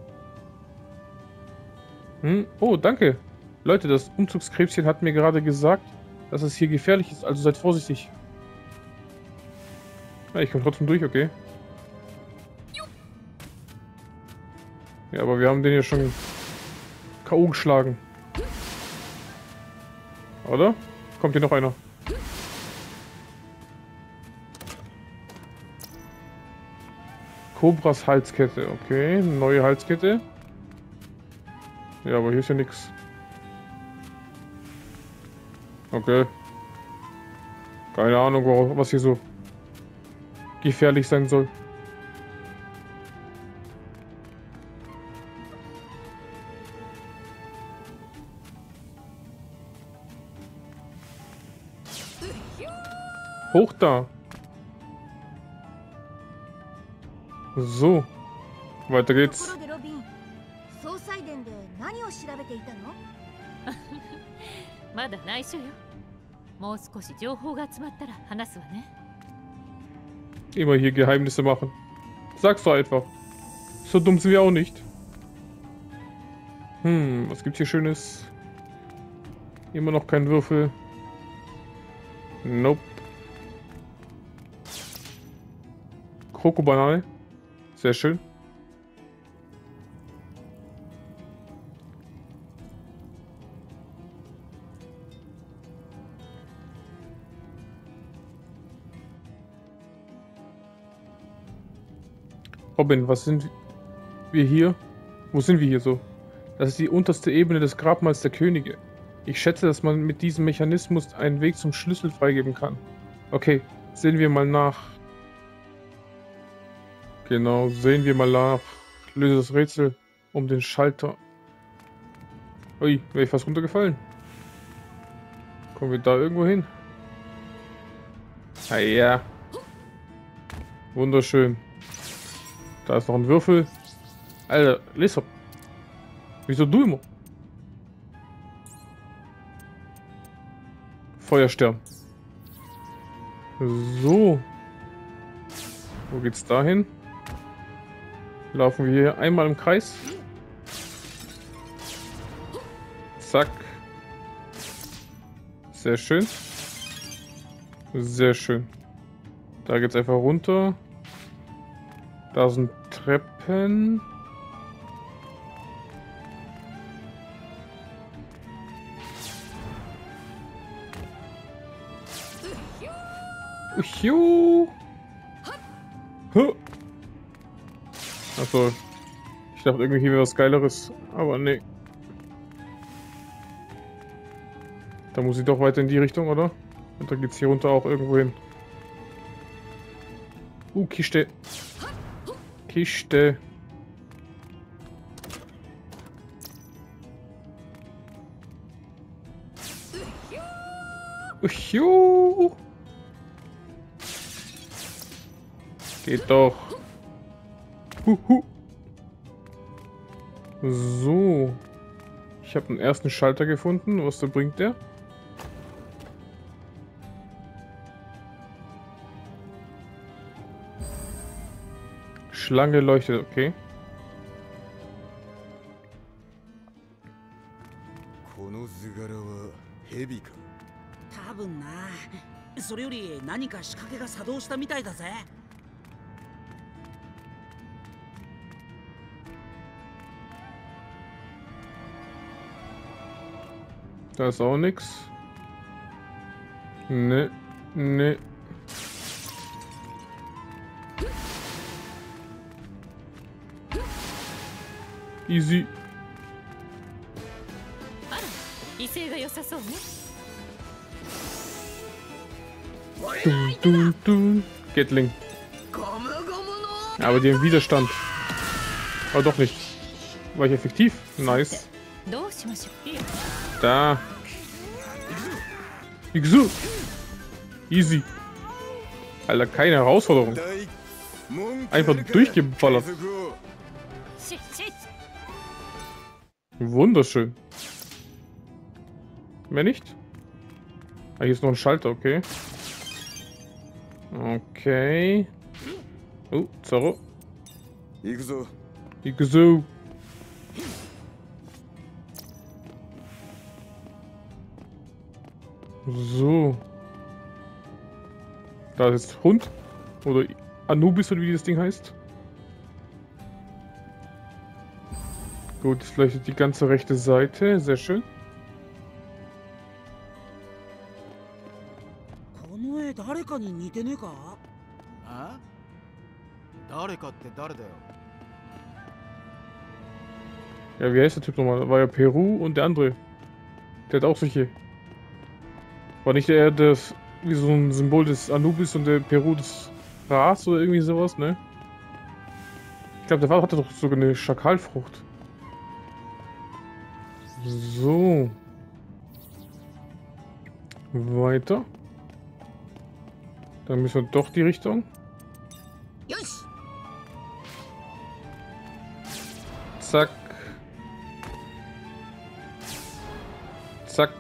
Oh, danke. Leute, das Umzugskrebschen hat mir gerade gesagt, dass es hier gefährlich ist, also seid vorsichtig. Ja, ich komme trotzdem durch, okay. Ja, aber wir haben den ja schon K.O. geschlagen. Oder? Kommt hier noch einer? Kobras Halskette, okay. Neue Halskette. Ja, aber hier ist ja nichts. Okay. Keine Ahnung, was hier so gefährlich sein soll. Hoch da. So. Weiter geht's. まだ内緒よ。もう少し情報が集まったら話すわね。 Immer hier Geheimnisse machen. Sag's doch einfach. So dumm sind wir auch nicht. Was gibt's hier Schönes? Immer noch kein Würfel. Nope. Krokobanane. Sehr schön. Robin, was sind wir hier? Wo sind wir hier so? Das ist die unterste Ebene des Grabmals der Könige. Ich schätze, dass man mit diesem Mechanismus einen Weg zum Schlüssel freigeben kann. Okay, sehen wir mal nach. Genau, sehen wir mal nach. Ich löse das Rätsel um den Schalter. Ui, wäre ich fast runtergefallen. Kommen wir da irgendwo hin? Ah ja. Wunderschön. Da ist noch ein Würfel. Alter, Lisa. Wieso du immer? Feuerstern. So. Wo geht's da hin? Laufen wir hier einmal im Kreis. Zack. Sehr schön. Sehr schön. Da geht's einfach runter. Da sind Treppen. Achso. Ich dachte irgendwie hier wäre was Geileres. Aber nee. Da muss ich doch weiter in die Richtung, oder? Und dann geht's hier runter auch irgendwo hin. Kiste. Kiste. Geht doch. So. Ich habe einen ersten Schalter gefunden. Was da bringt der? Schlange leuchtet, okay. この図柄は蛇か。 多分な。それより何か仕掛けが作動したみたいだぜ。 Da ist auch nix. Ne, ne. Easy. Dun, dun, dun. Gatling. Ja, aber die haben Widerstand. Aber doch nicht. War ich effektiv? Nice. どうしましょう。いいよ。 Da. Ixu. Easy. Alter, keine Herausforderung. 大文句 Einfach あるか durchgeballert. 海賊王シッシッ。 Wunderschön. Mehr nicht? Ah, hier ist noch ein Schalter, okay. Okay. Oh, Zorro. 行くぞ Ixu. So. Da ist Hund. Oder Anubis, oder wie das Ding heißt. Gut, jetzt leuchtet die ganze rechte Seite. Sehr schön. この絵誰かに似てねえか？ あ？誰かって誰だよ。 Ja, wie heißt der Typ nochmal? War ja Peru und der andere. Der hat auch solche. War nicht der das wie so ein Symbol des Anubis und der Peru des Ras oder irgendwie sowas, ne? Ich glaube, der Vater hatte doch sogar eine Schakalfrucht. So. Weiter. Dann müssen wir doch die Richtung. よし Zack. Zack.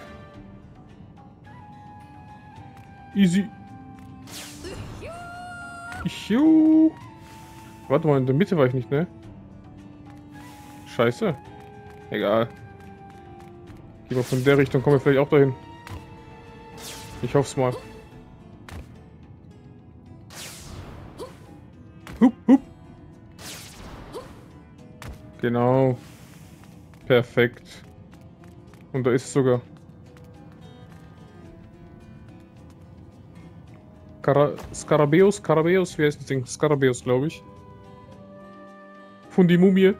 Easy. Juhu. Warte mal, in der Mitte war ich nicht, ne? Scheiße. Egal. Geh mal von der Richtung, kommen wir vielleicht auch dahin. Ich hoffe es mal. Hup, hup. Genau. Perfekt. Und da ist es sogar. Skarabeus, wie heißt das Ding? Skarabeus, glaube ich. Von die Mumie.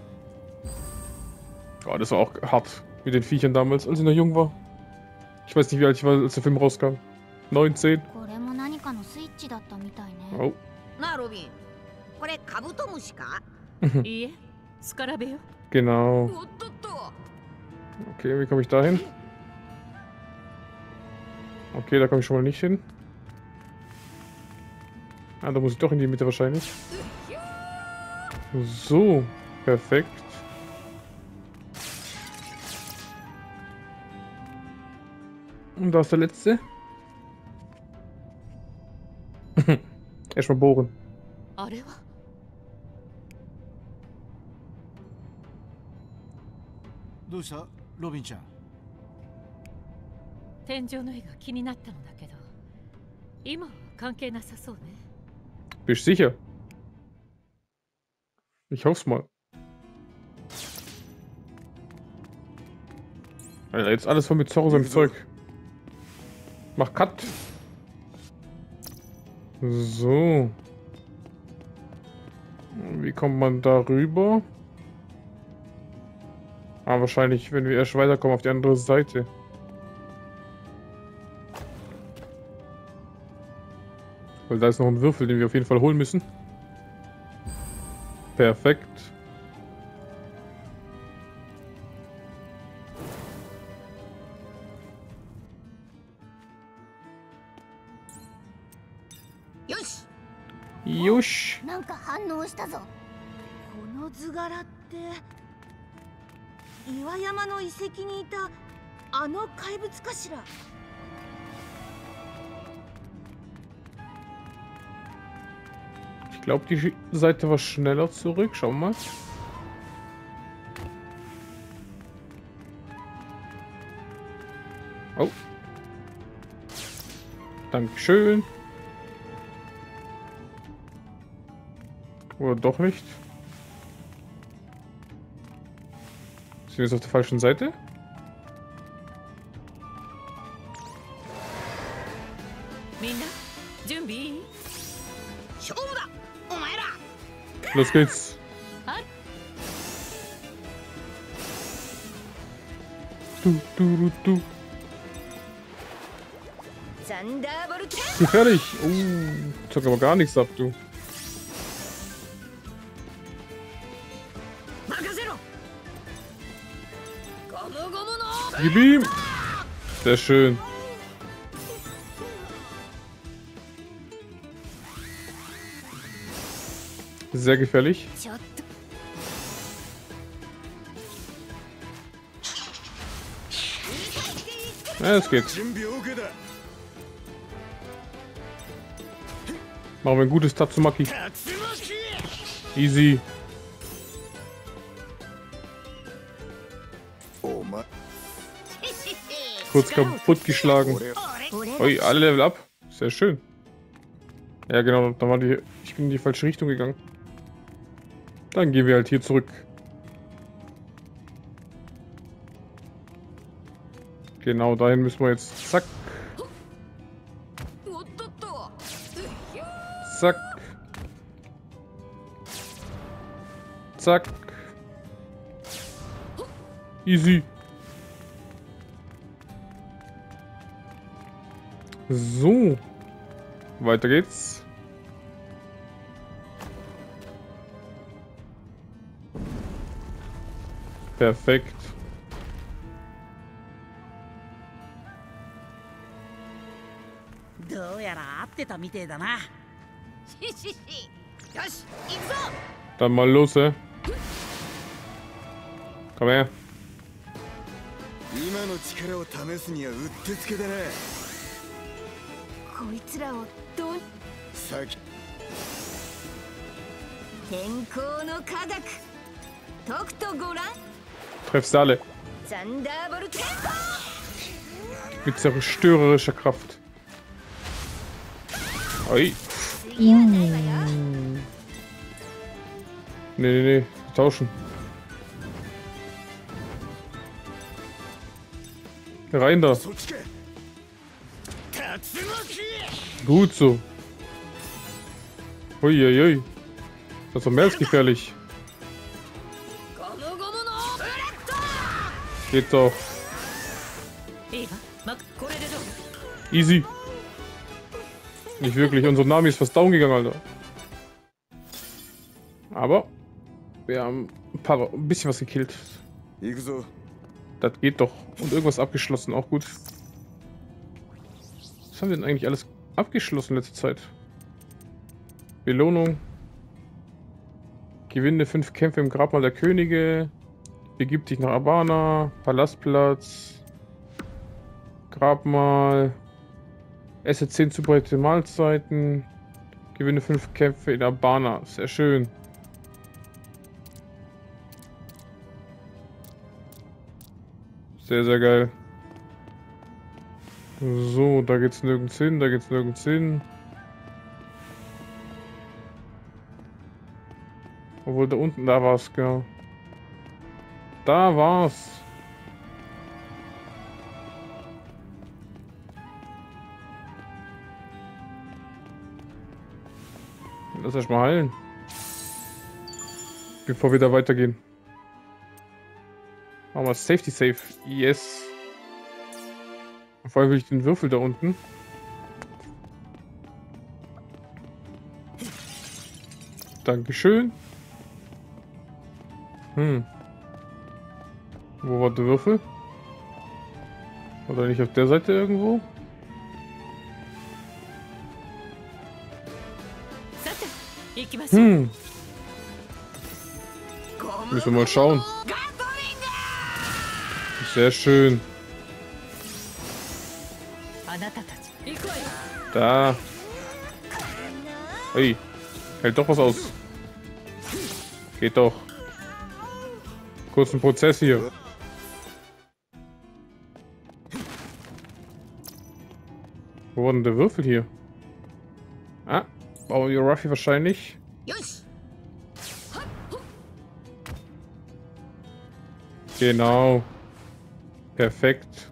Oh, das war auch hart mit den Viechern damals, als ich noch jung war. Ich weiß nicht, wie alt ich war, als der Film rauskam. 9, 10. これも何かのスイッチだったみたいね Oh. なあロビンこれカブトムシかいいえ、スカラベよ。 Genau. おっとっと Okay, wie komme ich da hin? Okay, da komme ich schon mal nicht hin. Ah, da muss ich doch in die Mitte wahrscheinlich. So, perfekt. Und da ist der letzte. Erstmal bohren. あれは。 どうしたロビンちゃん。 天井の絵が気になったのだけど、今は関係なさそうね。 Bist sicher? Ich hoff's mal. Alter, jetzt alles voll mit Zorro seinem Zeug. Mach Cut. So. Wie kommt man da rüber? Ah, wahrscheinlich, wenn wir erst weiterkommen auf die andere Seite. Weil da ist noch ein Würfel, den wir auf jeden Fall holen müssen. Perfekt. Yosh! Jusch. なんか反応したぞこの図柄って岩山の遺跡にいたあの怪物かしら。 Ich glaube, die Seite war schneller zurück. Schauen wir mal. Oh. Dankeschön. Oder doch nicht. Sind wir jetzt auf der falschen Seite? Los geht's. Du. Gefährlich. Oh, zock aber gar nichts ab, du. Gib ihm! Sehr schön. Sehr gefährlich. ちょっと Ja, es geht. 準備 OK だ Machen wir ein gutes Tatsumaki. Easy. お前 Kurz kaputt geschlagen. 俺 Ui, alle Level up. Sehr schön. Ja, genau. Da war ich bin in die falsche Richtung gegangen. Dann gehen wir halt hier zurück. Genau, dahin müssen wir jetzt. Zack. おっとっと Zack. Zack. Easy. So. Weiter geht's. Perfekt. どうやら合ってたみてえだな。 しししよし行くぞ Dann mal los, ey. Komm her. 今の力を試すにはうってつけだなこいつらをどうさき天候の科学とくとご覧 Treff sie alle. ザンダーボルテンポ Mit zerstörerischer Kraft. Ui. 次はないわよ Nee, wir tauschen. Rein da. そっちか Gut so. Uiuiui. Das ist doch mehr als gefährlich. ゴムゴムのブレッド Geht doch. いいわこれでどう Easy. Nicht wirklich. Unser Name ist fast down gegangen, Alter. Aber wir haben ein bisschen was gekillt. 行くぞ Das geht doch. Und irgendwas abgeschlossen, auch gut. Was haben wir denn eigentlich alles abgeschlossen in letzter Zeit? Belohnung. Gewinne 5 Kämpfe im Grabmal der Könige. Begib dich nach Abana. Palastplatz. Grabmal. Esse 10 zubereitete Mahlzeiten. Gewinne 5 Kämpfe in Abana. Sehr schön. Sehr, sehr geil. So, da geht's nirgends hin, da geht's nirgends hin. Obwohl, da unten, da war's, genau. Da war's. Lass erstmal heilen. Bevor wir da weitergehen. Machen wir Safety Safe. Yes. Vor allem will ich den Würfel da unten. Dankeschön. Wo war der Würfel? Oder nicht auf der Seite irgendwo? Müssen wir mal schauen. Sehr schön. Da. Hey. Hält doch was aus. Geht doch. Kurzen Prozess hier. Wo war denn der Würfel hier? Ah. Bauen wir Ruffy wahrscheinlich. よし Genau. Perfekt.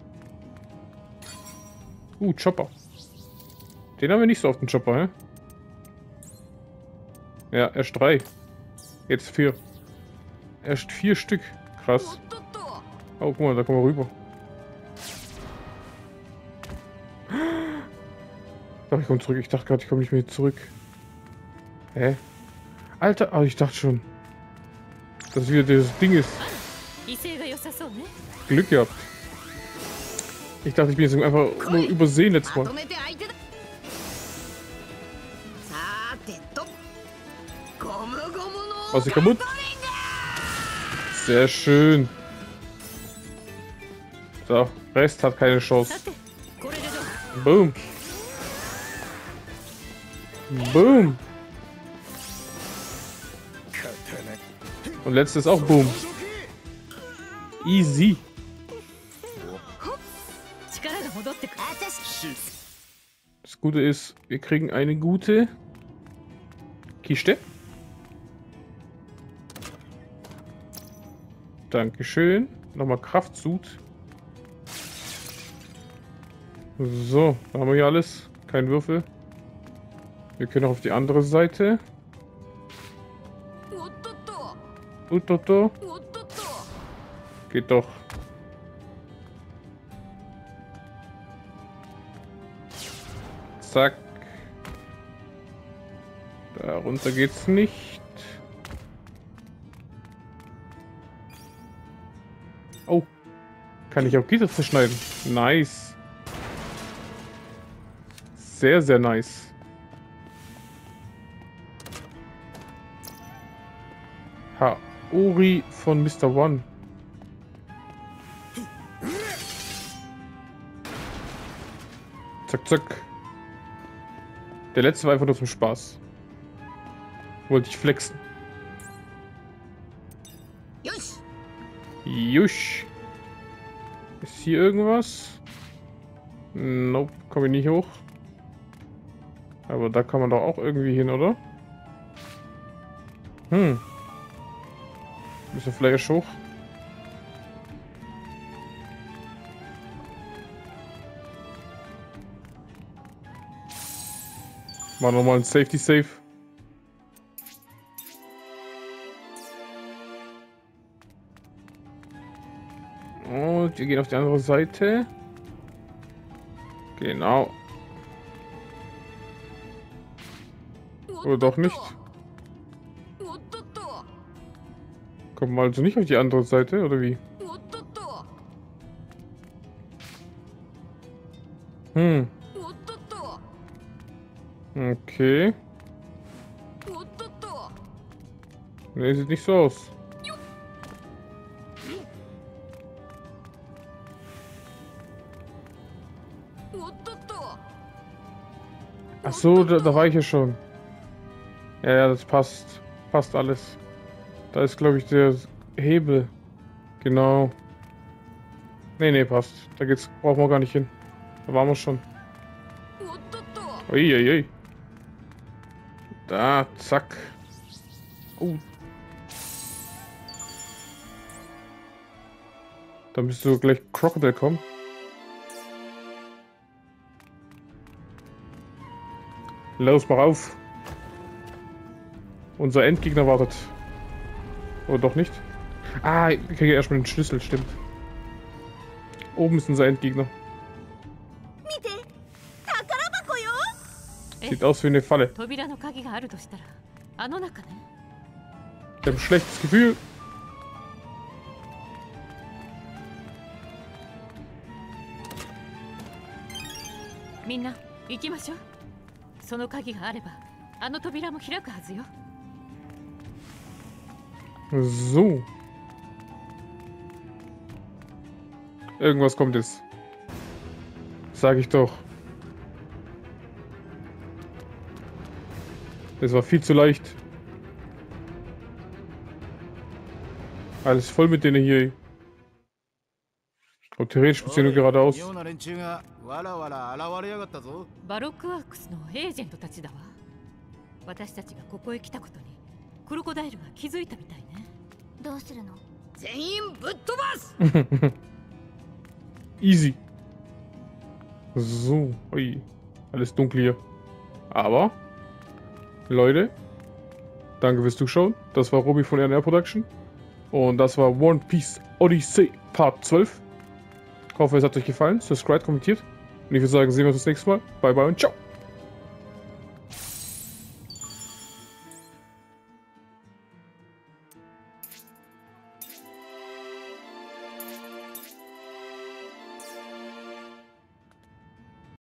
Chopper. Den haben wir nicht so auf den Chopper, hä? Ja, erst 3. Jetzt 4. Erst 4 Stück. Krass. Oh, guck mal, da kommen wir rüber. Ach, ich komme zurück. Ich dachte gerade, ich komme nicht mehr zurück. Hä? Alter, ich dachte schon, dass wieder dieses Ding ist. Glück gehabt. Ich dachte, ich bin jetzt einfach nur übersehen letztes ま Mal. とめて相手だ。さーてと、ゴムゴムの Was ist kaputt? Sehr schön. So, Rest hat keine Chance. さてこれでどう Boom. Boom. Und letztes auch Boom. Easy. 力が戻ってくる Das Gute ist, wir kriegen eine gute Kiste. Dankeschön. Nochmal Kraftsud. So, da haben wir hier alles. Kein Würfel. Wir können auch auf die andere Seite. おっとっと Utoto. おっとっと。 Geht doch. Zack. Da runter geht's nicht. Oh. Kann ich auch Gitter zerschneiden. Nice. Sehr, sehr nice. Haori von Mr. One. Zack, zack. Der letzte war einfach nur zum Spaß. Wollte ich flexen. よし。 Jusch. Ist hier irgendwas? Nope, komme ich nicht hoch. Aber da kann man doch auch irgendwie hin, oder? Hm. Bisschen Flash hoch. Machen wir mal ein Safety Save. Und wir gehen auf die andere Seite. Genau. Oder doch nicht. おっとっと Kommen wir also nicht auf die andere Seite, oder wie? おっとっと Hm. おっとっと Okay. おっとっと。 Ne, sieht nicht so aus. Ach so, da war ich ja schon. Ja, ja, das passt. Passt alles. Da ist, glaube ich, der Hebel. Genau. Nee, nee, passt. Da geht's, brauchen wir gar nicht hin. Da waren wir schon. Uiuiui. Da, zack. Oh. Da müsste gleich Crocodile kommen. Los, mach auf. Unser Endgegner wartet. Oder doch nicht? Ah, ich kriege erstmal den Schlüssel, stimmt. Oben ist unser Endgegner. Sieht aus wie eine Falle. Ich habe ein schlechtes Gefühl. Minna, 行きましょう。その鍵があれば、あの扉も開くはずよ。 So. Irgendwas kommt jetzt. Sag ich doch. Das war viel zu leicht. Alles voll mit denen hier. Und theoretisch bist du nur geradeaus. バロックワークスのエージェントたちだわ。私たちがここへ来たことにクロコダイルが気づいたみたいね。 どうするの？ 全員ぶっ飛ばす。 Easy. So. Ui. Alles dunkel hier. Aber, Leute, danke fürs Zuschauen. Das war Robi von RNR Production. Und das war One Piece Odyssey Part 12. Ich hoffe, es hat euch gefallen. Subscribe, kommentiert. Und ich würde sagen, sehen wir uns das nächste Mal. Bye, bye und ciao.